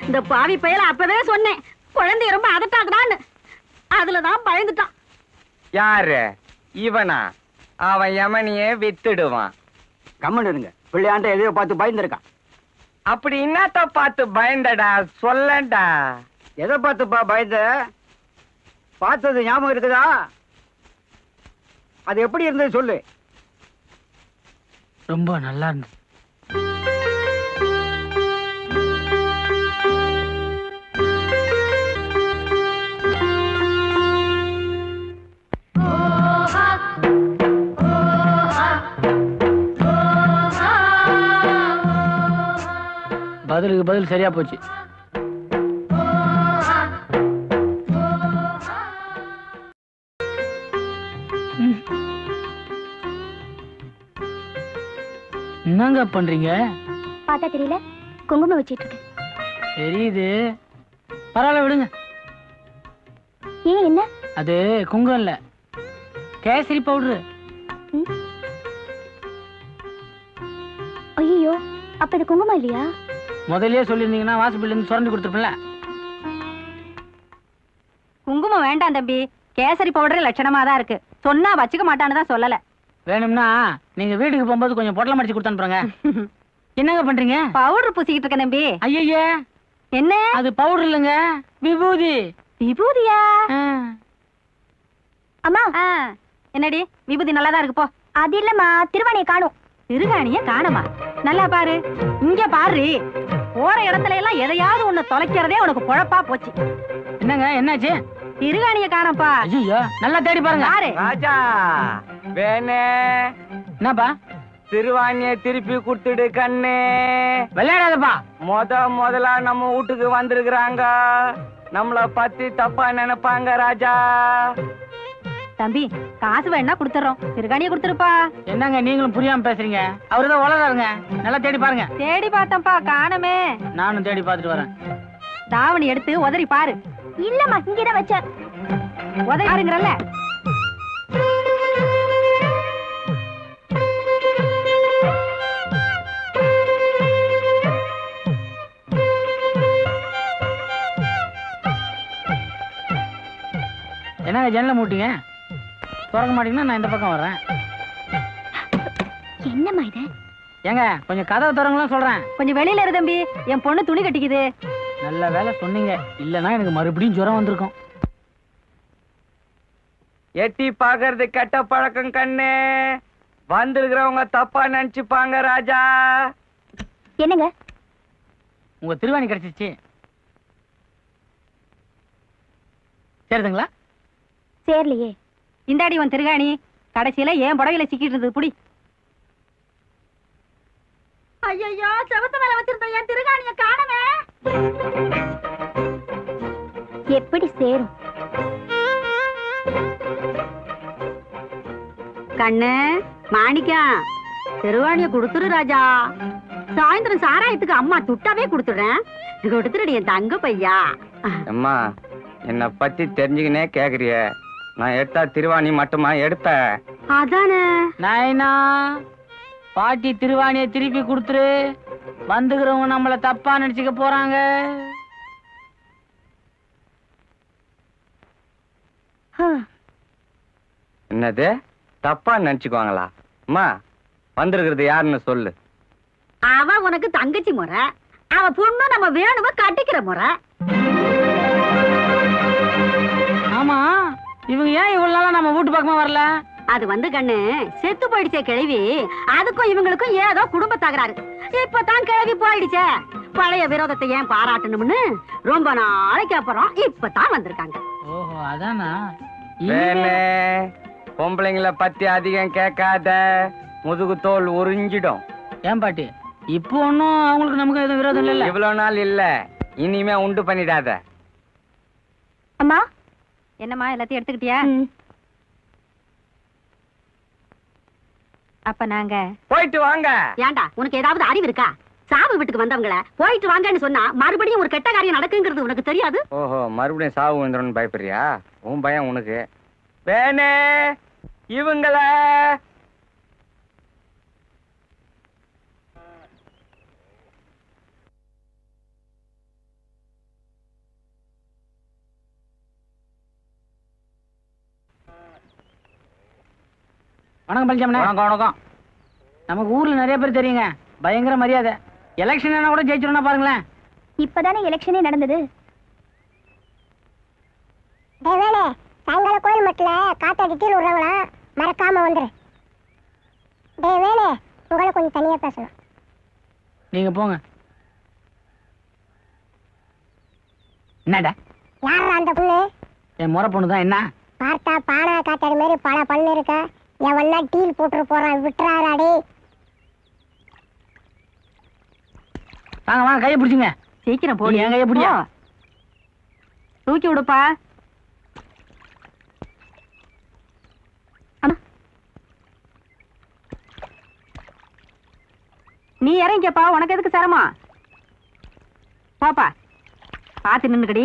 இந்த பாவி பயல அப்பவே சொன்னேன் குழந்தைய ரொம்ப அதட்டாக்குறான்னு. அதுலதான் பயந்துட்டான். யாரு இவனா? அவன் யமனியே வித்துடுவான். கம்மன் இருங்க. பிள்ளையாண்ட எதையோ பார்த்து பயந்துருக்கான். அப்படி என்னத்த பார்த்து பயந்தடா சொல்லண்டா. எதை பார்த்துப்பா பயந்த? பார்த்தது ஞாபகம் இருக்குதா? அது எப்படி இருந்தது சொல்லு. ரொம்ப நல்லா இருந்தது. பதிலுக்கு பதில் சரியா போச்சு. என்னங்க பண்றீங்க? பார்த்தா தெரியல, குங்குமம் வச்சிட்டு இருக்கேன். தெரியுது, பரவாயில்ல விடுங்க. ஏன் என்ன? அது குங்குமம் இல்ல, கேசரி பவுடரு. ஐயோ, அப்ப இது குங்குமம் இல்லையா? முதல்லயே சொல்லிருந்தீங்கன்னா வாசப்பில் இருந்து சுரண்டி கொடுத்துருப்பேன்ல. குங்குமம் வேண்டாம் தம்பி, கேசரி பவுடர் லட்சணமா தான் இருக்கு. சொன்னா வச்சுக்க மாட்டான்னு தான் சொல்லல. வேணும்னா நீங்க வீட்டுக்கு போகும்போது கொஞ்சம் பொட்டலம் மடிச்சு கொடுத்து அனுப்புறங்க. என்னங்க பண்றீங்க? பவுடர் பூசிக்கிட்டு இருக்கேன் தம்பி. ஐயே, என்ன அது பவுடர் இல்லைங்க, விபூதி. விபூதியா? அம்மா, என்னடி விபூதி நல்லாதான் இருக்கு போ. அது இல்லம்மா, திருவாணியை காணும். திருகாணிய காணுமா? நல்லா பாரு, இங்க பாரு. போற இடத்துல எல்லாம் எதையாவது ஒண்ணு தொலைக்கிறதே உனக்கு பொழப்பா போச்சு. என்னங்க என்னாச்சு? திருகாணிய காணப்பா. ஐயோ, நல்லா தேடி பாருங்க. ராஜா வேணே என்னப்பா? திருவாணிய திருப்பி கொடுத்துடு கண்ணு. விளையாடாதப்பா. முத முதலா நம்ம வீட்டுக்கு வந்திருக்கிறாங்க, நம்மள பத்தி தப்பா நினைப்பாங்க ராஜா. தம்பி, காசு வேணா கொடுத்துறோம், திருகாணிய கொடுத்துருப்பா. என்னங்க நீங்களும் புரியாம பேசுறீங்க? அவருதான் உலகாருங்க, நல்லா தேடி பாருங்க. தேடி பார்த்தப்பா, காணமே. நானும் தேடி பார்த்துட்டு வரேன். தாவணி எடுத்து உதறி பாரு. இல்லம்மா, இங்கதான் வச்ச. உதறி பாருங்கறல்ல. என்னங்க ஜன்னல மூட்டிங்க? திறக்க மாட்டீங்கன்னா நான் இந்த பக்கம் வர்றேன். என்னம்மா இது? ஏங்க கொஞ்சம் கதவை திறங்கலாம் சொல்றேன். கொஞ்சம் வெளியில இரு தம்பி, என் பொண்ணு துணி கட்டிக்குது. நல்ல வேலை சொன்னீங்க, இல்லன்னா எனக்கு மறுபடியும் ஜுரம் வந்திருக்கும். எட்டி பாக்குறது கெட்ட பழக்கம் கண்ணு. வந்திருக்கிறவங்க தப்பா நினைச்சுப்பாங்க ராஜா. என்னங்க? உங்க திருவாணி கிடைச்சிச்சு. சரிதுங்களா? சேரலையே. இந்தாடி உன் திருகாணி. கடைசியில ஏன் புடவையில சிக்கிட்டு இருந்தது புடி. ஐயோ, செவத்து மேல வச்சிருந்த என் திருகாணிய காணவே. எப்படி சேரும்? கண்ணு மாணிக்கம், திருவாணிய கொடுத்துரு ராஜா. சாயந்தரம் சாராயத்துக்கு அம்மா துட்டாவே கொடுத்துடுறேன். கொடுத்துருடி என் தங்க பையா. அம்மா, என்னை பத்தி தெரிஞ்சுக்கினே கேக்குறிய? நான் எடுத்தா திருவாணி மட்டுமா எடுத்த? அதானே. நாயனா, பாட்டி திருவாணியை திருப்பி கொடுத்துரு. வந்துக்கிறவங்க நம்மள தப்பா நினைச்சுக்க போறாங்க. என்னது தப்பா நினைச்சுக்குவாங்களா? அம்மா, வந்திருக்கிறது யாருன்னு சொல்லு. அவ உனக்கு தங்கச்சி முறை, அவ பொண்ணு நம்ம வேணும கட்டிக்கிற முறை. ஆமா, இவங்க ஏன் இவ்வளவு நாளா நம்ம வீட்டு பக்கமா வரல? அது வந்து கண்ணு, செத்து போயிடுச்சே கிழவி. அதுக்கும் இவங்களுக்கும் ஏதோ குடும்ப தகராறு. இப்பதான் கிழவி போயிடுச்சே. பழைய விரோதத்தை ஏன் பாராட்டணும்னு ரொம்ப நாளைக்கு அப்புறம் இப்பதான் வந்திருக்காங்க. ஓஹோ, அதானா? வேணே, பொம்பளைங்களை பத்தி அதிகம் கேட்காத, முதுகு தோல் உறிஞ்சிடும். ஏன் பாட்டி, இப்போ ஒன்னும் அவங்களுக்கு நமக்கு எதுவும் விரோதம் இல்ல? இவ்வளவு நாள் இல்ல, இனிமே உண்டு பண்ணிடாத. அம்மா, என்னம்மா எல்லாத்தையும் எடுத்துக்கிட்டியா? அப்ப நாங்க போயிட்டு வாங்க. ஏண்டா, உனக்கு ஏதாவது அறிவு இருக்கா? சாவு வீட்டுக்கு வந்தவங்கள போயிட்டு வாங்கன்னு சொன்னா மறுபடியும் ஒரு கெட்ட காரியம் நடக்குங்கிறது உனக்கு தெரியாது? ஓஹோ, மறுபடியும் சாவு வந்துடும் பயப்படுறியா? உன் பயம் உனக்கு. வேணே, இவங்கள வணக்கம் பழனிசாமி. வணக்கம் வணக்கம். நமக்கு ஊர்ல நிறைய பேர் தெரியுங்க, பயங்கர மரியாதை. எலெக்ஷன் என்ன கூட ஜெயிச்சிருந்தா பாருங்களேன். இப்பதானே எலெக்ஷனே நடந்தது. சாயங்கால கோயில் மட்டில காத்தாடிட்டு விடுறவங்களா மறக்காம வந்துரு. டே வேலே, உங்களை கொஞ்சம் தனியா பேசணும். நீங்க போங்க. என்னடா யாரா அந்த பொண்ணு? என் முறை பொண்ணு தான். என்ன பார்த்தா பானா காத்தாடி மாதிரி பல பல்லு இருக்க. எவன்னா டீல் போட்டு போறான், விட்டுறாராடே. வாங்க வாங்க, கையை பிடிச்சுங்க. சீக்கிரம் போடி. என் கையை பிடியா. தூக்கி விடுப்பா. நீ இறங்கிப்பா, உனக்கு எதுக்கு சிரமம்? பாப்பா பாத்து நின்னுக்கடி.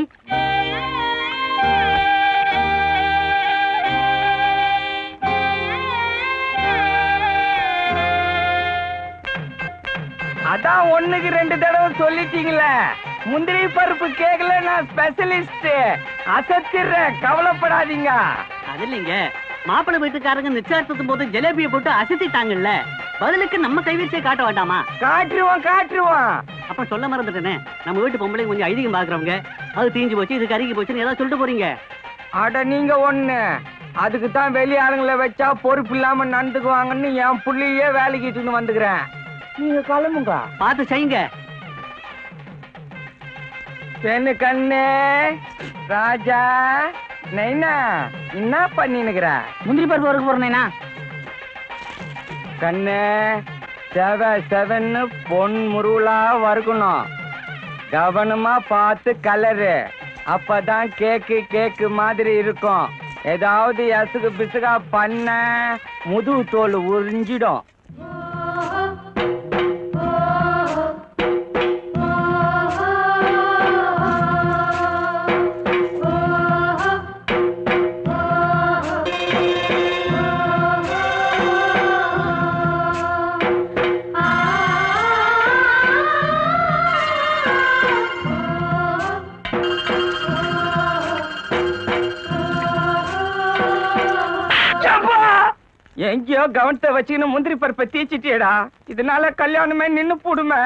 அதான் ஒண்ணுக்கு ரெண்டு தடவை சொல்லிட்டீங்களே. முந்திரி பருப்பு கேக்கல, நான் ஸ்பெஷலிஸ்ட். அசத்திடுறேன், கவலைப்படாதீங்க. அது இல்லைங்க, மாப்பிள்ளை வீட்டுக்காரங்க நிச்சயத்தும் போது ஜிலேபியை போட்டு அசத்திட்டாங்கல்ல, பதிலுக்கு நம்ம கைவரிசையை காட்ட வேண்டாமா? காட்டுருவோம் காட்டுருவோம். அப்ப சொல்ல மறந்துட்டேனே, நம்ம வீட்டு பொம்பளை கொஞ்சம் ஐதீகம் பாக்குறவங்க, அது தீஞ்சு போச்சு இது கருகி போச்சுன்னு ஏதாவது சொல்லிட்டு போறீங்க. அட நீங்க ஒண்ணு, அதுக்கு தான் வெளியாளுங்களை வச்சா பொறுப்பு இல்லாம நடந்துக்குவாங்கன்னு என் புள்ளையே வேலைக்கு இட்டுன்னு வந்துக்கிறேன். நீங்க கிளம்புங்க. பார்த்து செய்யுங்க. பெண்ணு கண்ணு ராஜா நைனா என்ன பண்ணினுக்கிற? முந்திரி பருப்பு வறுக்க போறேனா? கண்ணு செவ செவன்னு பொன் முருளா வறுக்கணும். கவனமா பார்த்து கலரு, அப்பதான் கேக்கு கேக்கு மாதிரி இருக்கும். ஏதாவது எசுக்கு பிசுகா பண்ண முதுகு தோல் உறிஞ்சிடும். எங்கேயோ கவனத்தை வச்சுன்னு முந்திரி பருப்பை தீச்சிட்டியடா. இதனால கல்யாணமே நின்னு போடுமே.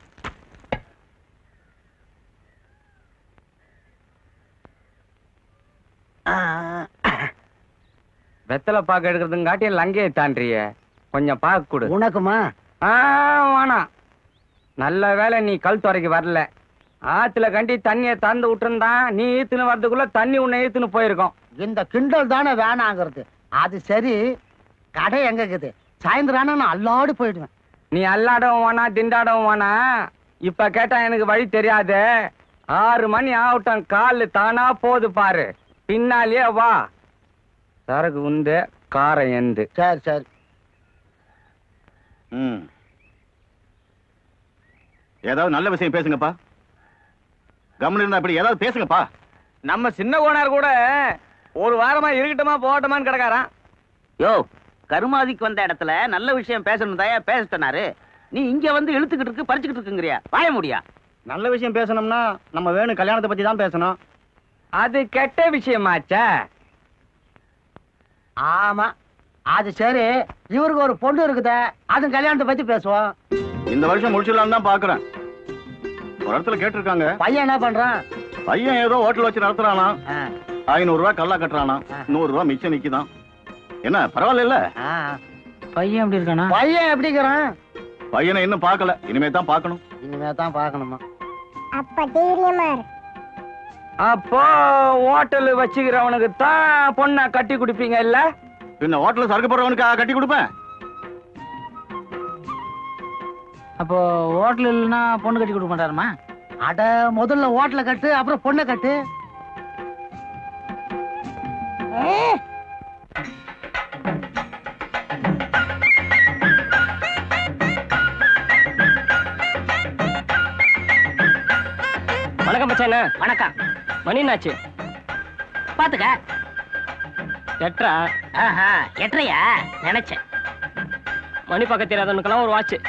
வெத்தலை பாக்கு எடுக்கிறதுங்காட்டி லங்கையை தாண்டிய கொஞ்சம் பாக்கு கொடு. உனக்குமா? வேணாம். நல்ல வேலை நீ கல் துறைக்கு வரல. ஆத்துல கண்டி தண்ணியை திறந்து விட்டுருந்தான், நீ ஈத்துன்னு வர்றதுக்குள்ள தண்ணி உன்னை ஈத்துன்னு போயிருக்கோம். இந்த கிண்டல் தானே வேணாங்கிறது. அது சரி, கடை எங்க இருக்குது? சாயந்தரம் நான் அல்லாடு போயிடுவேன். நீ அல்லாடவும் வேணா திண்டாடவும் வேணா. இப்ப கேட்டா எனக்கு வழி தெரியாது. ஆறு மணி ஆகட்டும், காலு தானா போது பாரு. பின்னாலேயே வா. சரக்கு உந்து, காரை எந்து. சரி சரி. ம், ஏதாவது நல்ல விஷயம் பேசுங்கப்பா. கவனம் இருந்தா அப்படி ஏதாவது பேசுங்கப்பா. நம்ம சின்ன கோனார் கூட ஒரு வாரமா இருக்கட்டுமா போகட்டுமான்னு கிடக்காரான். யோ, கருமாதிக்கு வந்த இடத்துல நல்ல விஷயம் பேசணும் தாயா பேச சொன்னாரு. நீ இங்க வந்து இழுத்துக்கிட்டு இருக்கு, பறிச்சுக்கிட்டு இருக்குங்கிறியா? வாய முடியா? நல்ல விஷயம் பேசணும்னா நம்ம வேணும் கல்யாணத்தை பத்தி தான் பேசணும். அது கெட்ட விஷயமாச்சா? ஆமா, அது சரி. இவருக்கு ஒரு பொண்ணு இருக்குதே, அது கல்யாணத்தை பத்தி பேசுவோம். இந்த வருஷம் முடிச்சிடலாம் தான் பாக்குறேன். ஒரு இடத்துல கேட்டிருக்காங்க. பையன் என்ன பண்றான்? பையன் ஏதோ ஹோட்டல் வச்சு நடத்துறானா. ஐநூறு ரூபாய் கல்லா கட்டுறானா, நூறு ரூபாய் மிச்சம் நிக்குதான். என்ன பரவாயில்ல இல்ல? பையன் எப்படி இருக்கானா? பையன் எப்படி இருக்கிறான்? பையனை இன்னும் பார்க்கல, இனிமே தான் பார்க்கணும். இனிமே தான் பார்க்கணுமா? அப்ப தைரியமா இரு. அப்போ ஹோட்டல் வச்சுக்கிறவனுக்கு தான் பொண்ணை கட்டி குடிப்பீங்க இல்ல? பின்ன ஹோட்டல் சரக்கு போடுறவனுக்கு கட்டி கொடுப்பேன். அப்போ ஹோட்டல் இல்லைன்னா பொண்ணு கட்டி கொடுக்க மாட்டாருமா? அட, முதல்ல ஹோட்டல கட்டு, அப்புறம் பொண்ணை கட்டு. வணக்கம் மச்சான். வணக்கம். மணி என்னாச்சு? பாத்துக்க. எட்ரா? ஆஹா, எட்ரையா நினைச்சேன். மணி பக்கத்து தெரியாதவனுக்கெல்லாம் ஒரு வாட்ச்.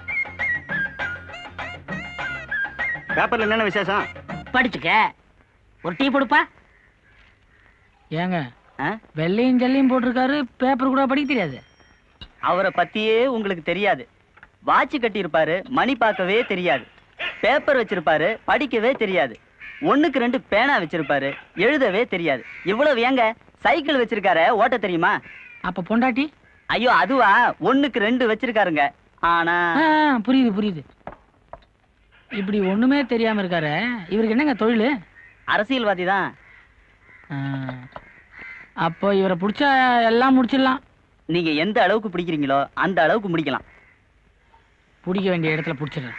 பேப்பர்ல என்னென்ன விசேஷம்? படிச்சுக்க. ஒரு டீ கொடுப்பா. ஏங்க வெள்ளையும் ஜல்லையும் போட்டிருக்காரு, பேப்பர் கூட படிக்க தெரியாது. அவரை பத்தியே உங்களுக்கு தெரியாது. வாட்ச் கட்டி இருப்பாரு, மணி பார்க்கவே தெரியாது. பேப்பர் வச்சிருப்பாரு, படிக்கவே தெரியாது. ஒண்ணுக்கு ரெண்டு பேனா வச்சிருப்பாரு, எழுதவே தெரியாது. இவ்வளவு ஏங்க சைக்கிள் வச்சிருக்காரு, ஓட்ட தெரியுமா? அப்ப பொண்டாட்டி? ஐயோ அதுவா, ஒண்ணுக்கு ரெண்டு வச்சிருக்காருங்க. ஆனா புரியுது புரியுது. இப்படி ஒண்ணுமே தெரியாம இருக்காரு. இவருக்கு என்னங்க தொழில்? அரசியல்வாதி தான். அப்போ இவரை பிடிச்சா எல்லாம் முடிச்சிடலாம். நீங்க எந்த அளவுக்கு பிடிக்கிறீங்களோ அந்த அளவுக்கு முடிக்கலாம். பிடிக்க வேண்டிய இடத்துல பிடிச்சிடலாம்.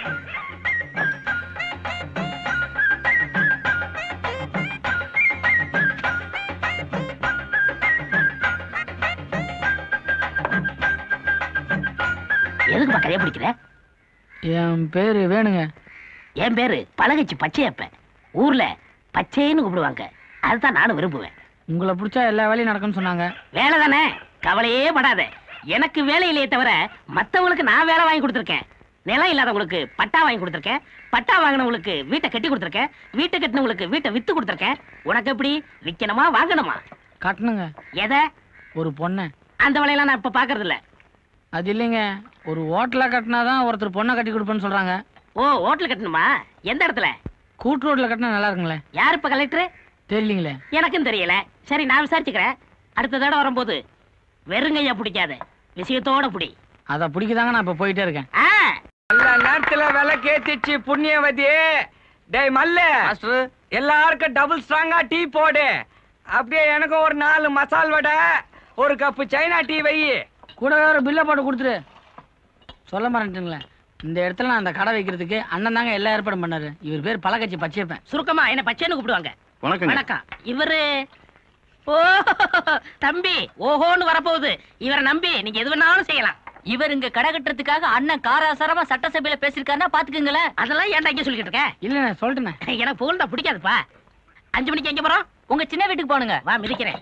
எதுக்கு பக்கரையா பிடிக்கிற? என் பேரு வேணுங்க. என் பேரு பழகச்சி பச்சையப்ப. ஊர்ல பச்சைன்னு கூப்பிடுவாங்க, அதுதான் நானும் விரும்புவேன். உங்களை பிடிச்சா எல்லா வேலையும் நடக்கும்னு சொன்னாங்க. வேலை தானே, கவலையே படாத. எனக்கு வேலை இல்லையே தவிர மத்தவங்களுக்கு நான் வேலை வாங்கி கொடுத்துருக்கேன். நிலம் இல்லாதவங்களுக்கு பட்டா வாங்கி கொடுத்துருக்கேன். பட்டா வாங்கினவங்களுக்கு வீட்டை கட்டி கொடுத்துருக்கேன். வீட்டை கட்டினவங்களுக்கு வீட்டை வித்து கொடுத்துருக்கேன். உனக்கு எப்படி விற்கணுமா வாங்கணுமா? கட்டணுங்க. எதை? ஒரு பொண்ணை. அந்த வேலையெல்லாம் நான் இப்ப பாக்குறது இல்ல. அது இல்லைங்க, ஒரு ஹோட்டலா கட்டினாதான் ஒருத்தர் பொண்ணை கட்டி கொடுப்பேன்னு சொல்றாங்க. ஓ, ஹோட்டல் கட்டணுமா? எந்த இடத்துல? கூட்டு ரோட்ல கட்டினா நல்லா இருக்குங்களே. யார் இப்ப கலெக்டர்? தெரியலீங்களே. எனக்கும் தெரியல. சரி, நான் விசாரிச்சுக்கிறேன். அடுத்த தடவை வரும்போது வெறுங்கையா பிடிக்காத, விஷயத்தோட பிடி. அத பிடிக்கதாங்க நான் இப்ப போயிட்டே இருக்கேன். நல்ல நேரத்துல விலை கேத்திச்சு புண்ணியவதி. டேய் மல்ல, எல்லாருக்கும் டபுள் ஸ்ட்ராங்கா டீ போடு. அப்படியே எனக்கும் ஒரு நாலு மசால் வடை, ஒரு கப்பு சைனா டீ வை. கூட ஒரு பில்ல போட்டு கொடுத்துரு. சொல்ல மாட்டேங்களே, இந்த இடத்துல நான் அந்த கடை வைக்கிறதுக்கு அண்ணன் தாங்க எல்லா ஏற்பாடும் பண்ணாரு. இவர் பேர் பழகச்சி பச்சையப்பன். சுருக்கமா என்ன பச்சைன்னு கூப்பிடுவாங்க. வணக்கம். வணக்கம். இவரு ஓ தம்பி ஓஹோன்னு வரப்போகுது. இவரை நம்பி நீங்க எது வேணாலும் செய்யலாம். இவர் இங்க கடை கட்டுறதுக்காக அண்ணன் காராசாரமா சட்டசபையில பேசிருக்காருன்னா பாத்துக்குங்களேன். அதெல்லாம் ஏன்டா இங்க சொல்லிட்டு இருக்க? இல்ல சொல்லிட்டேன். எனக்கு புகழ்ந்தா பிடிக்காதுப்பா. அஞ்சு மணிக்கு எங்க போறோம்? உங்க சின்ன வீட்டுக்கு போனுங்க. வா மிதிக்கிறேன்.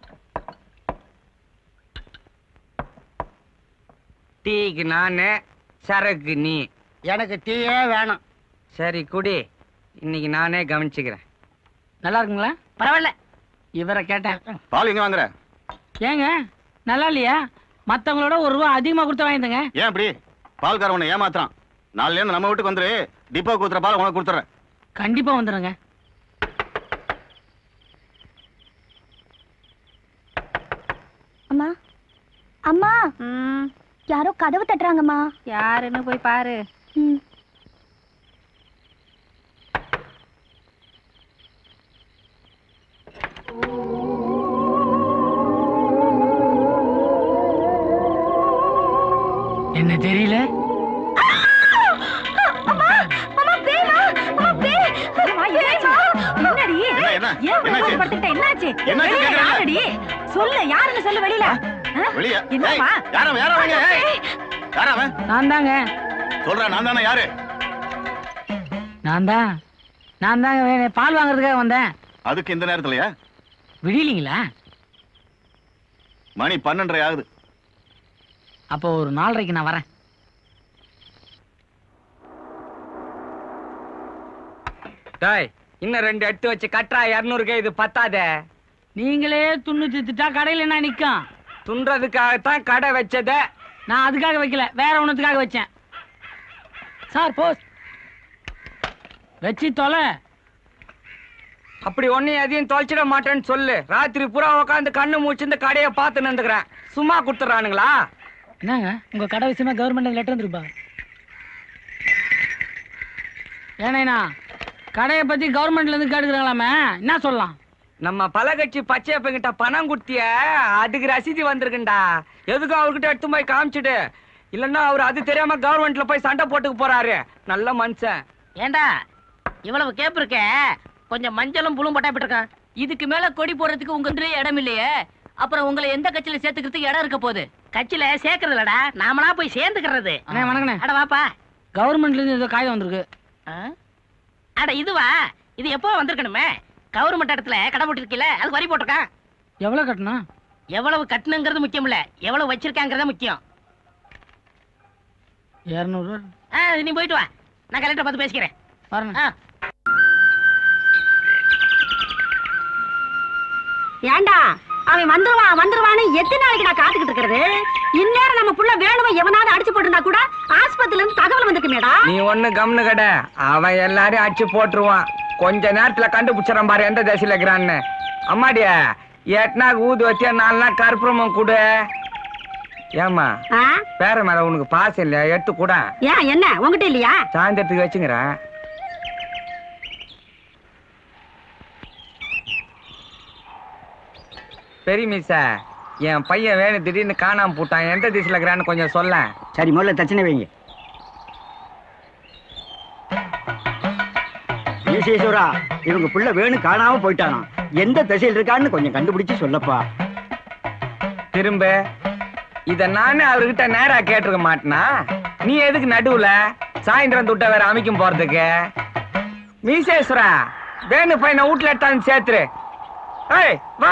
டீக்கு நானு, சரக்கு நீ. எனக்கு டீயே வேணும். சரி குடி, இன்னைக்கு நானே கவனிச்சுக்கிறேன். நல்லா இருக்குங்களா? பரவாயில்ல. இவரை கேட்டேன். பால் எங்க வாங்குற? ஏங்க நல்லா இல்லையா? மத்தவங்களோட ஒரு ரூபா அதிகமா கொடுத்து வாங்கிடுங்க. ஏன் அப்படி? பால்கார உன்னை ஏமாத்துறான். நாலுல இருந்து நம்ம வீட்டுக்கு வந்துரு, டிப்போ கொடுத்துற பால் உனக்கு கொடுத்துறேன். கண்டிப்பா வந்துடுங்க. அம்மா அம்மா, யாரோ கதவு தட்டுறாங்கம்மா. யாருன்னு போய் பாரு. ம். என்ன தெரியல? சொல்லு, யாருன்னு சொல்லு. வெளியில நான் தாங்க. சொல்றேன், நான் தானே. யாரு? நான் தான். நான் தாங்க வேணும். பால் வாங்குறதுக்காக வந்தேன். அதுக்கு இந்த நேரத்துலயா? விடியலீங்களா? மணி பன்னெண்டரை ஆகுது. அப்போ ஒரு நாலரைக்கு நான் வரேன். டாய், இன்னும் ரெண்டு எடுத்து வச்சு கட்டுறா. இருநூறுக்கு இது பத்தாதே. நீங்களே துண்ணு தித்துட்டா கடையில என்ன நிக்கும்? துன்றதுக்காகத்தான் கடை வச்சத. நான் அதுக்காக வைக்கல, வேற ஒண்ணுத்துக்காக வச்சேன். சார் போஸ் வச்சு தொலை. அப்படி ஒன்னும் எதையும் தொலைச்சிட மாட்டேன்னு சொல்லு. ராத்திரி பூரா உட்காந்து கண்ணு மூச்சு இந்த கடையை பார்த்து நின்றுக்கிறேன். சும்மா கொடுத்துறானுங்களா? என்னங்க உங்க கடை விஷயமா கவர்மெண்ட் லெட்டர் வந்துருப்பா? ஏனா கடையை பத்தி கவர்மெண்ட்ல இருந்து கேட்டுக்கிறாங்களாமே, என்ன சொல்லலாம்? நம்ம பழகட்சி பச்சையப்பங்கிட்ட பணம் கொடுத்திய, அதுக்கு ரசீதி வந்திருக்குண்டா. எதுக்கும் அவர்கிட்ட எடுத்து போய் காமிச்சுட்டு, இல்லன்னா அவர் அது தெரியாம கவர்மெண்ட்ல போய் சண்டை போட்டுக்கு போறாரு. நல்ல மனுஷன். ஏண்டா இவ்வளவு கேப் இருக்க, கொஞ்சம் மஞ்சளும் புழும் பட்டா போட்டிருக்கான். இதுக்கு மேல கொடி போடுறதுக்கு உங்க இடம் இல்லையே. அப்புறம் உங்களை எந்த கட்சியில சேர்த்துக்கிறதுக்கு இடம் இருக்க போகுது? கட்சியில சேர்க்கறது இல்லடா, நாமளா போய் சேர்ந்துக்கிறது. வணக்கண்ணே. அட வாப்பா. கவர்மெண்ட்ல இருந்து ஏதோ காயம் வந்திருக்கு. அட இதுவா? இது எப்போ வந்திருக்கணுமே. கவர்மெண்ட் இடத்துல கடை போட்டிருக்கீல, அது வரி போட்டிருக்கான். எவ்வளவு கட்டணும்? எவ்வளவு கட்டணுங்கிறது முக்கியம் இல்ல, எவ்வளவு வச்சிருக்காங்கிறத முக்கியம். இருநூறு. நீ போயிட்டு வா, நான் கலெக்டர் பார்த்து பேசிக்கிறேன். பாருங்க. ஏண்டா அவன் வந்துருவான் வந்துருவான்னு எத்தனை நாளைக்கு நான் காத்துக்கிட்டு இருக்கிறது? இந்நேரம் நம்ம புள்ள வேணுமா எவனாவது அடிச்சு போட்டிருந்தா கூட ஆஸ்பத்திரில இருந்து தகவல் வந்துக்குமேடா. நீ ஒண்ணு கம்னு கடை, அவன் எல்லாரையும் அடிச்சு போட்டுருவான். கொஞ்ச நேரத்துல கண்டுபிடிச்சிடறான் பாரு எந்த தேசியில இருக்கிறான்னு. அம்மாடிய எட்னா ஊது வச்சா நாலு கற்பூரமும் கூட. ஏமா பேர மேல உனக்கு பாசம் இல்லையா? எடுத்து கூட. ஏன் என்ன உங்ககிட்ட இல்லையா? சாயந்தரத்துக்கு வச்சுங்கிறேன். பெரிய மிஸ்ஸா, என் பையன் வேணும் திடீர்னு காணாம போட்டான். எந்த திசையில இருக்கிறான்னு கொஞ்சம் சொல்ல. சரி, முதல்ல தச்சனை வைங்க. ஈசேஸ்வரா, இவங்க புள்ள வேணும் காணாம போயிட்டானா? எந்த திசையில் இருக்கான்னு கொஞ்சம் கண்டுபிடிச்சு சொல்லப்பா. திரும்ப இத நானே அவர்கிட்ட நேரா கேட்டிருக்க மாட்டேனா? நீ எதுக்கு நடுவுல சாயந்தரம் துட்ட வேற அமைக்கும் போறதுக்கு? மீசேஸ்வரா, வேணு பையனை வீட்டுல எடுத்தாந்து சேர்த்துரு. ஏய் வா.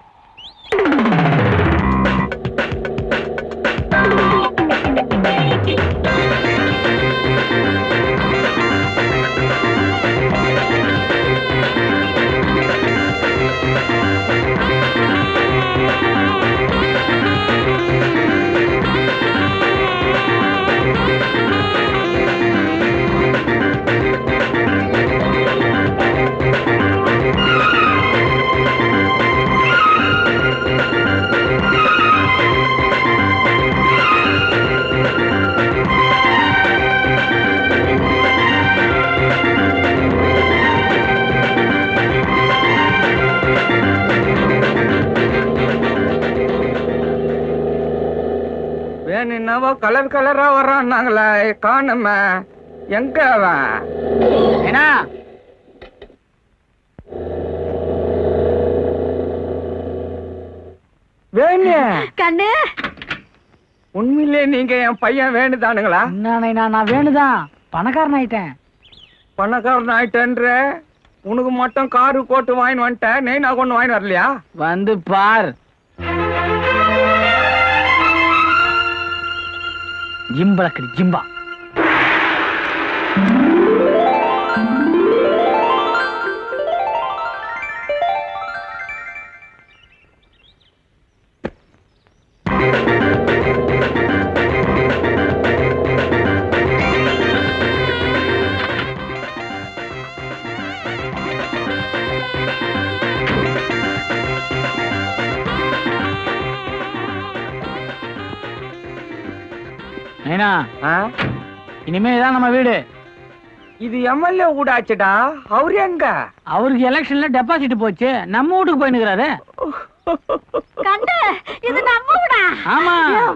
என்னவோ கலர் கலரா வர்றான்னாங்களே, காணும. எங்க அவன்? ஏன்னா வேணு கண்ணு, உண்மையிலே நீங்க என் பையன் வேணுதானுங்களா? நான் வேணுதான் பணக்காரன் ஆயிட்டேன். பணக்காரன் ஆயிட்டேன்ற உனக்கு மட்டும் காரு கோட்டு வாங்கி வந்துட்டேன். நீ நான் கொண்டு வாங்கி வரலையா? வந்து பார். ஜிம்பளக்கடி ஜிம்பா. இனிமேதான் நம்ம வீடு. இது எம்எல்ஏ வீடு ஆச்சுடா. அவரு எங்க? அவருக்கு எலெக்ஷன்ல டெபாசிட் போச்சு, நம்ம வீட்டுக்கு போயினுக்கிறாரு. கண்ணு, இது நம்ம வீடா? ஆமா.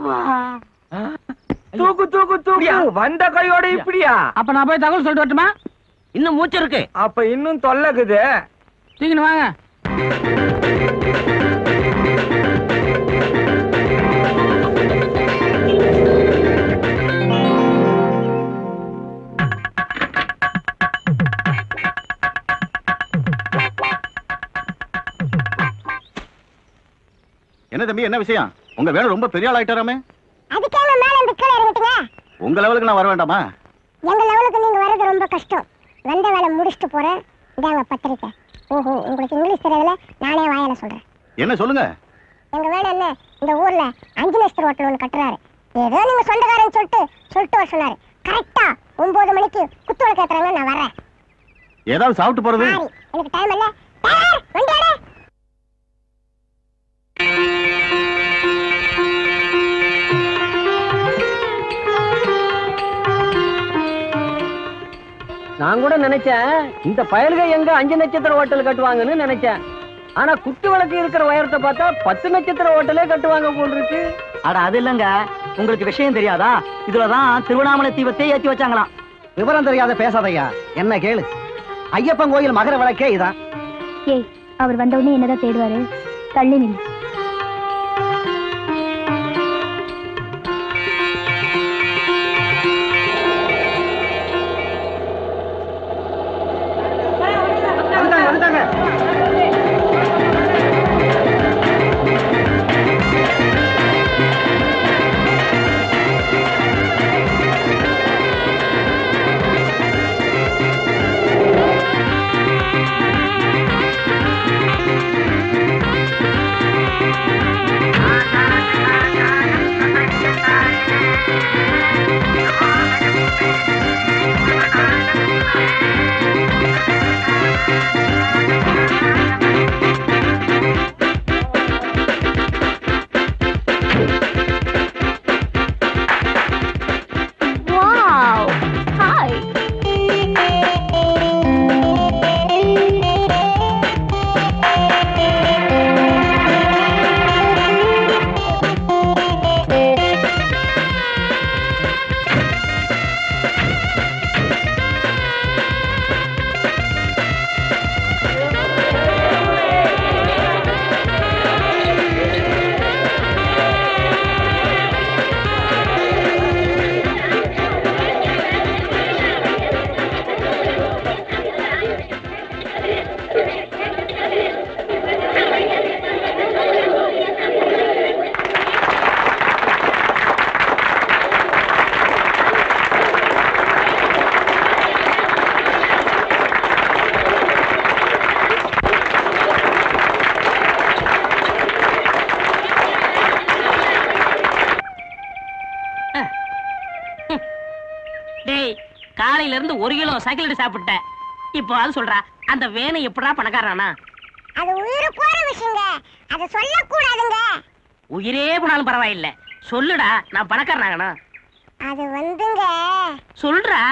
தூக்கு தூக்கு தூக்கு. வந்த கையோட இப்படியா? அப்ப நான் போய் தகவல் சொல்லிட்டு வரட்டுமா? இன்னும் மூச்சு இருக்கு. அப்ப இன்னும் தொல்லைக்குது. தூக்கின்னு வாங்க. என்ன தம்பி, என்ன விஷயம்? உங்க வேலை ரொம்ப பெரிய ஆள் ஆயிட்டாராமே. அதுக்கே மேல இருந்து கீழே இறங்கிட்டீங்க. உங்க லெவலுக்கு நான் வர வேண்டாமா? எங்க லெவலுக்கு நீங்க வர்றது ரொம்ப கஷ்டம். வந்த வேலை முடிச்சுட்டு போறேன். இதாங்க பத்திரிக்கை. ஓஹோ, உங்களுக்கு இங்கிலீஷ் தெரியல, நானே வாயால சொல்றேன். என்ன சொல்லுங்க. எங்க வேலை என்ன, இந்த ஊர்ல அஞ்சு நேஸ்தர் ஹோட்டல் ஒன்று கட்டுறாரு. ஏதோ நீங்க சொந்தக்காரன்னு சொல்லிட்டு சொல்லிட்டு வர சொன்னாரு. கரெக்டா ஒன்பது மணிக்கு குத்துவல் கேட்டுறாங்க, நான் வரேன். ஏதாவது சாப்பிட்டு போறது? எனக்கு டைம் இல்ல. வண்டி எடு. நான் கூட நினைச்சேன் இந்த பயல்க எங்க அஞ்சு நட்சத்திர ஹோட்டல் கட்டுவாங்கன்னு நினைச்சேன். ஆனா குத்து விளக்கு இருக்கிற உயரத்தை பார்த்தா பத்து நட்சத்திர ஹோட்டலே கட்டுவாங்க போல் இருக்கு. அட அது இல்லங்க, உங்களுக்கு விஷயம் தெரியாதா? இதுலதான் திருவண்ணாமலை தீபத்தை ஏத்தி வச்சாங்களாம். விவரம் தெரியாத பேசாதையா, என்ன கேளு. ஐயப்பன் கோயில் மகர விளக்கே இதான். ஏய், அவர் வந்த உடனே என்னதான் தேடுவாரு? தள்ளி நில்லு. டேய் காலையில இருந்து ஒரு கிலோ சைக்கிள் அடி சாப்பிட்டேன். இப்போ அது சொல்றா அந்த வேனை எப்படா பணக்காரனா? அது உயிர் போற விஷயங்க, அத சொல்ல கூடாதுங்க. உயிரே போனாலும் பரவாயில்ல, சொல்லுடா நான் பணக்காரனாகனா. அது வந்துங்க சொல்றா.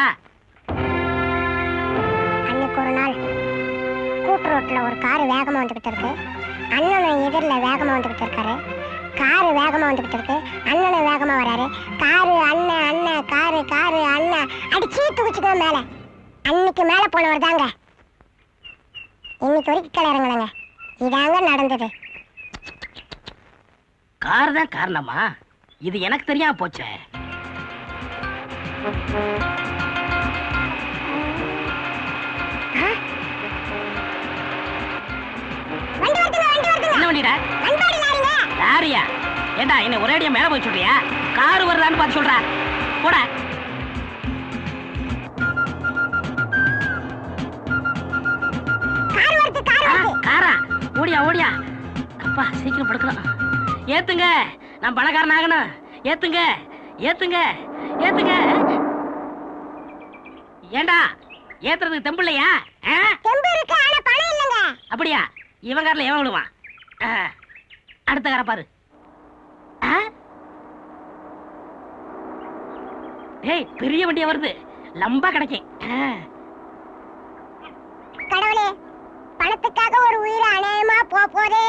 அன்னைக்கு ஒரு நாள் கூட்டு ரோட்ல ஒரு கார் வேகமா வந்துகிட்டு இருக்கு. அண்ணன் எதிரில் வேகமா வந்துகிட்டு இருக்காரு. காரு வேகமா வந்துகிட்டு இருக்கு. அண்ணனை வேகமா வராரு. காரு அண்ணன் அண்ணன் காரு காரு அண்ணன் அடிச்சு தூக்கிச்சுக்கோ மேல. அன்னைக்கு மேல போனவர் தாங்க இன்னைக்கு வரைக்கும் கீழே இறங்கலங்க. இதாங்க நடந்தது. கார் தான் காரணமா? இது எனக்கு தெரியாம போச்சே. என்ன வண்டிடா? லாரியா? ஏண்டா என்ன ஒரேடியா மேல போய் சொல்றியா? கார் வருதான்னு பார்த்து சொல்றா. போடா. காரா? ஓடியா ஓடியா. அப்பா சீக்கிரம் படுக்கலாம். ஏத்துங்க, நான் பணக்காரன் ஆகணும். ஏத்துங்க ஏத்துங்க ஏத்துங்க. ஏண்டா ஏத்துறதுக்கு தெம்பு இல்லையா? அப்படியா? இவன் காரில் எவன் விடுவான்? அடுத்த காரை பாரு. ஏய் பெரிய வண்டியா வருது, லம்பா கிடைக்கும். கடவுளே, பணத்துக்காக ஒரு உயிரை அநியாயமா போ போதே.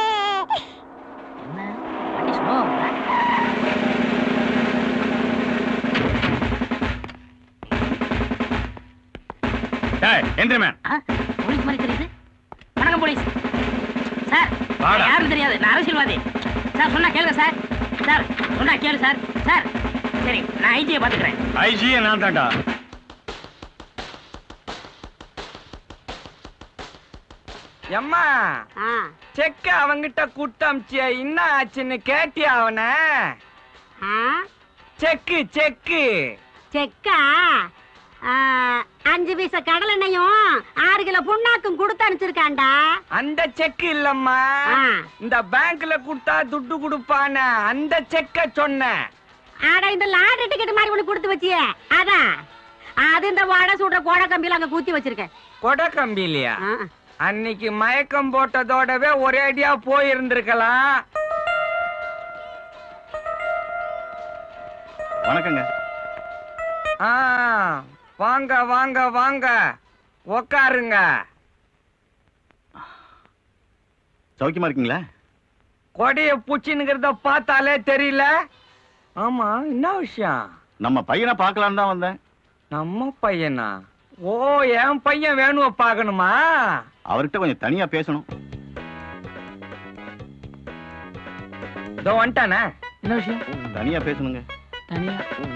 என்ன வண்டி ஸ்லோ? போலீஸ் மாதிரி தெரியுது. வணக்கம் போலீஸ் சார். யாரும் தெரியாது, நான் அரசியல்வாதி சார். சொன்னா கேளுங்க சார். சார் சொன்னா கேளு சார். சார் சரி, நான் ஐஜியை பாத்துக்கிறேன். ஐஜியை நான் தாண்டா. எம்மா செக்க அவங்கிட்ட குட்டமிச்சிய என்ன ஆச்சுன்னு கேட்டியா? அவன செக்கு செக்கு செக்கா? அஞ்சு பைசா கடல் எண்ணெயும் ஆறு கிலோ புண்ணாக்கும் கொடுத்து அனுப்பிச்சிருக்காண்டா. அந்த செக்கு இல்லம்மா, இந்த பேங்க்ல கொடுத்தா துட்டு கொடுப்பான அந்த செக்க சொன்ன. ஆடா இந்த லாட்டரி டிக்கெட் மாதிரி ஒண்ணு கொடுத்து வச்சியே அதான். அது இந்த வடை சுடுற கொடை கம்பியில அங்க குத்தி வச்சிருக்கேன். கொடை கம்பி இல்லையா? அன்னைக்கு மயக்கம் போட்டதோடவே ஒரே அடியா போயிருந்திருக்கலாம். வணக்கங்க. ஆ வாங்க வாங்க வாங்க உக்காருங்க. சௌக்கியமா இருக்கீங்களா? கொடைய பூச்சின்னுங்கிறத பார்த்தாலே தெரியல. ஆமா என்ன விஷயம்? நம்ம பையனை பார்க்கலான்னு தான் வந்தேன். நம்ம பையனா? ஓ என் பையன் வேணுவ பாக்கணுமா? அவர்கிட்ட கொஞ்சம் தனியா பேசணும். இதோ வந்துட்டானே. என்ன விஷயம்? தனியா பேசணுங்க. தனியா?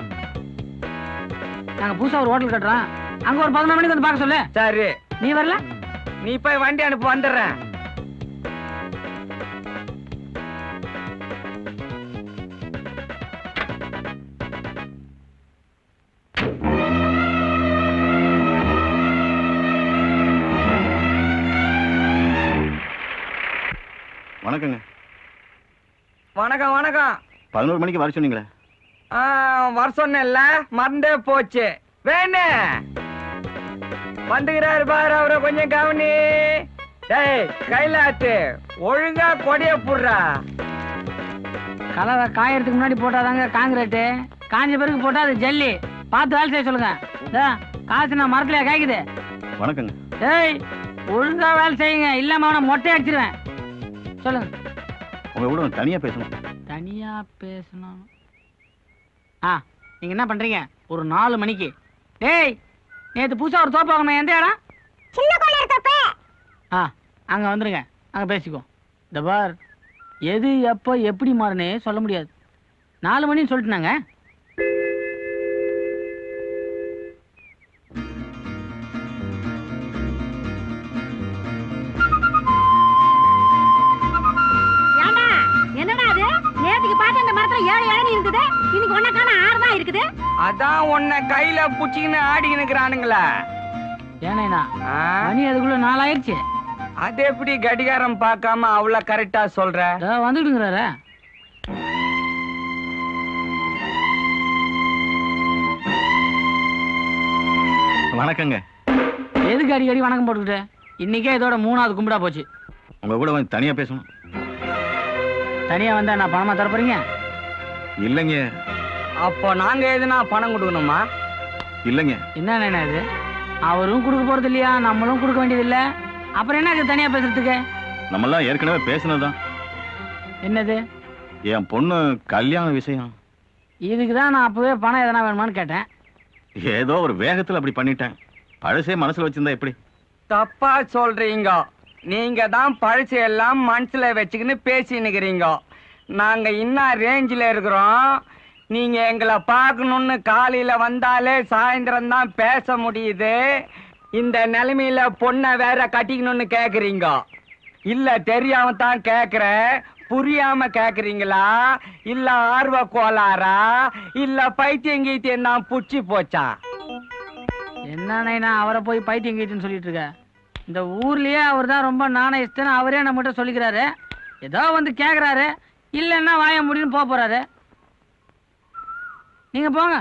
நாங்க புதுசா ஒரு ஹோட்டல் கட்டுறோம், அங்க ஒரு பதினொன்று மணிக்கு வந்து பார்க்க சொல்லு. சரி. நீ வரல? நீ போய் வண்டி அனுப்பு, வந்துடுறேன். வணக்கங்க. வணக்கம் வணக்கம். பதினோரு மணிக்கு வர சொன்னீங்களே. வர சொன்ன மறந்தே போச்சு. வேணு வந்துகிறாரு பாரு, அவரை கொஞ்சம் கவனி. டேய் கைலாத்து, ஒழுங்கா கொடிய புடுறா. கலவை காயறதுக்கு முன்னாடி போட்டாதாங்க காங்கிரீட்டு, காஞ்ச பிறகு போட்டா அது ஜல்லி. பார்த்து வேலை செய்ய சொல்லுங்க. காசு நான் மரத்துலயா காய்க்குது. வணக்கங்க. டேய் ஒழுங்கா வேலை செய்யுங்க, இல்லாம அவனை மொட்டை அடிச்சிருவேன். சொல்லுங்க. உங்க கூட தனியா பேசணும். தனியா பேசணும்? ஆ நீங்க என்ன பண்றீங்க? ஒரு நாலு மணிக்கு. டேய் நேத்து புதுசா ஒரு தோப்பு வாங்கணும், எந்த இடம்? சின்ன கோளர் தோப்பு. ஆ அங்க வந்துருங்க, அங்க பேசிக்குவோம். இந்த பார், எது எப்போ எப்படி மாறுனே சொல்ல முடியாது. நாலு மணின்னு சொல்லிட்டுனாங்க. என்னடா அது? நேத்துக்கு பார்த்து அந்த மரத்துல ஏழு இளநீ இருக்குது, இன்னைக்கு ஒன்னக்கான ஆறு தான் இருக்குது. அதான் உன்னை கையில புச்சிக்கின்னு ஆடி நிக்கிறானுங்களா? ஏனேனா மணி அதுக்குள்ள நாலாயிருச்சு. அது எப்படி கடிகாரம் பார்க்காம அவ்வளவு கரெக்டா சொல்ற? வந்துடுங்கிறார. வணக்கங்க. எதுக்கு அடிக்கடி வணக்கம் போட்டுக்கிட்டு? இன்னைக்கே இதோட மூணாவது கும்பிடா போச்சு. உங்க கூட வந்து தனியா பேசணும். தனியா வந்தா நான் பணமா தர போறீங்க? இல்லைங்க. அப்போ நாங்க எதுனா பணம் கொடுக்கணுமா? இல்லைங்க. என்ன இது? அவரும் கொடுக்க போறது இல்லையா, நம்மளும் கொடுக்க வேண்டியது இல்ல, அப்புறம் என்ன தனியா பேசுறதுக்கு? நம்ம எல்லாம் ஏற்கனவே பேசினதுதான். என்னது? என் பொண்ணு கல்யாண விஷயம். இதுக்குதான் நான் அப்பவே பணம் எதனா வேணுமான்னு கேட்டேன். ஏதோ ஒரு வேகத்துல அப்படி பண்ணிட்டேன். பழசே மனசுல வச்சிருந்தா எப்படி? தப்பா சொல்றீங்க. நீங்க தான் பழசு எல்லாம் மனசுல வச்சுக்கின்னு பேசினுக்கிறீங்க. நாங்க இன்னும் ரேஞ்சில இருக்கிறோம். நீங்க எங்களை பார்க்கணும்னு காலையில வந்தாலே சாயந்தரம் தான் பேச முடியுது. இந்த நிலைமையில பொண்ணை வேற கட்டிக்கணும்னு கேக்குறீங்க. இல்ல தெரியாம தான் கேக்குறேன். புரியாம கேக்குறீங்களா? இல்ல ஆர்வ கோளாரா? இல்ல பைத்தியம் கீத்தியம் தான் புடிச்சு போச்சா? என்ன அவரை போய் பைத்தியம் கீட்டுன்னு சொல்லிட்டு இருக்க? இந்த ஊர்லயே அவர் தான் ரொம்ப நாணயஸ்தன்னு அவரே நம்மகிட்ட சொல்லிக்கிறாரு. ஏதோ வந்து கேக்குறாரு, இல்லன்னா வாய முடியும்னு போக போறாரு. நீங்க போங்க.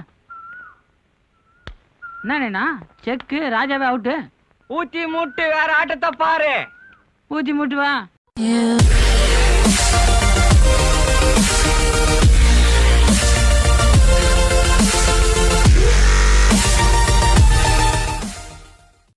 என்ன செக்கு ராஜாவே அவுட்டு. ஊத்தி மூட்டு வேற ஆட்டத்தை பாரு. ஊத்தி மூட்டு வா.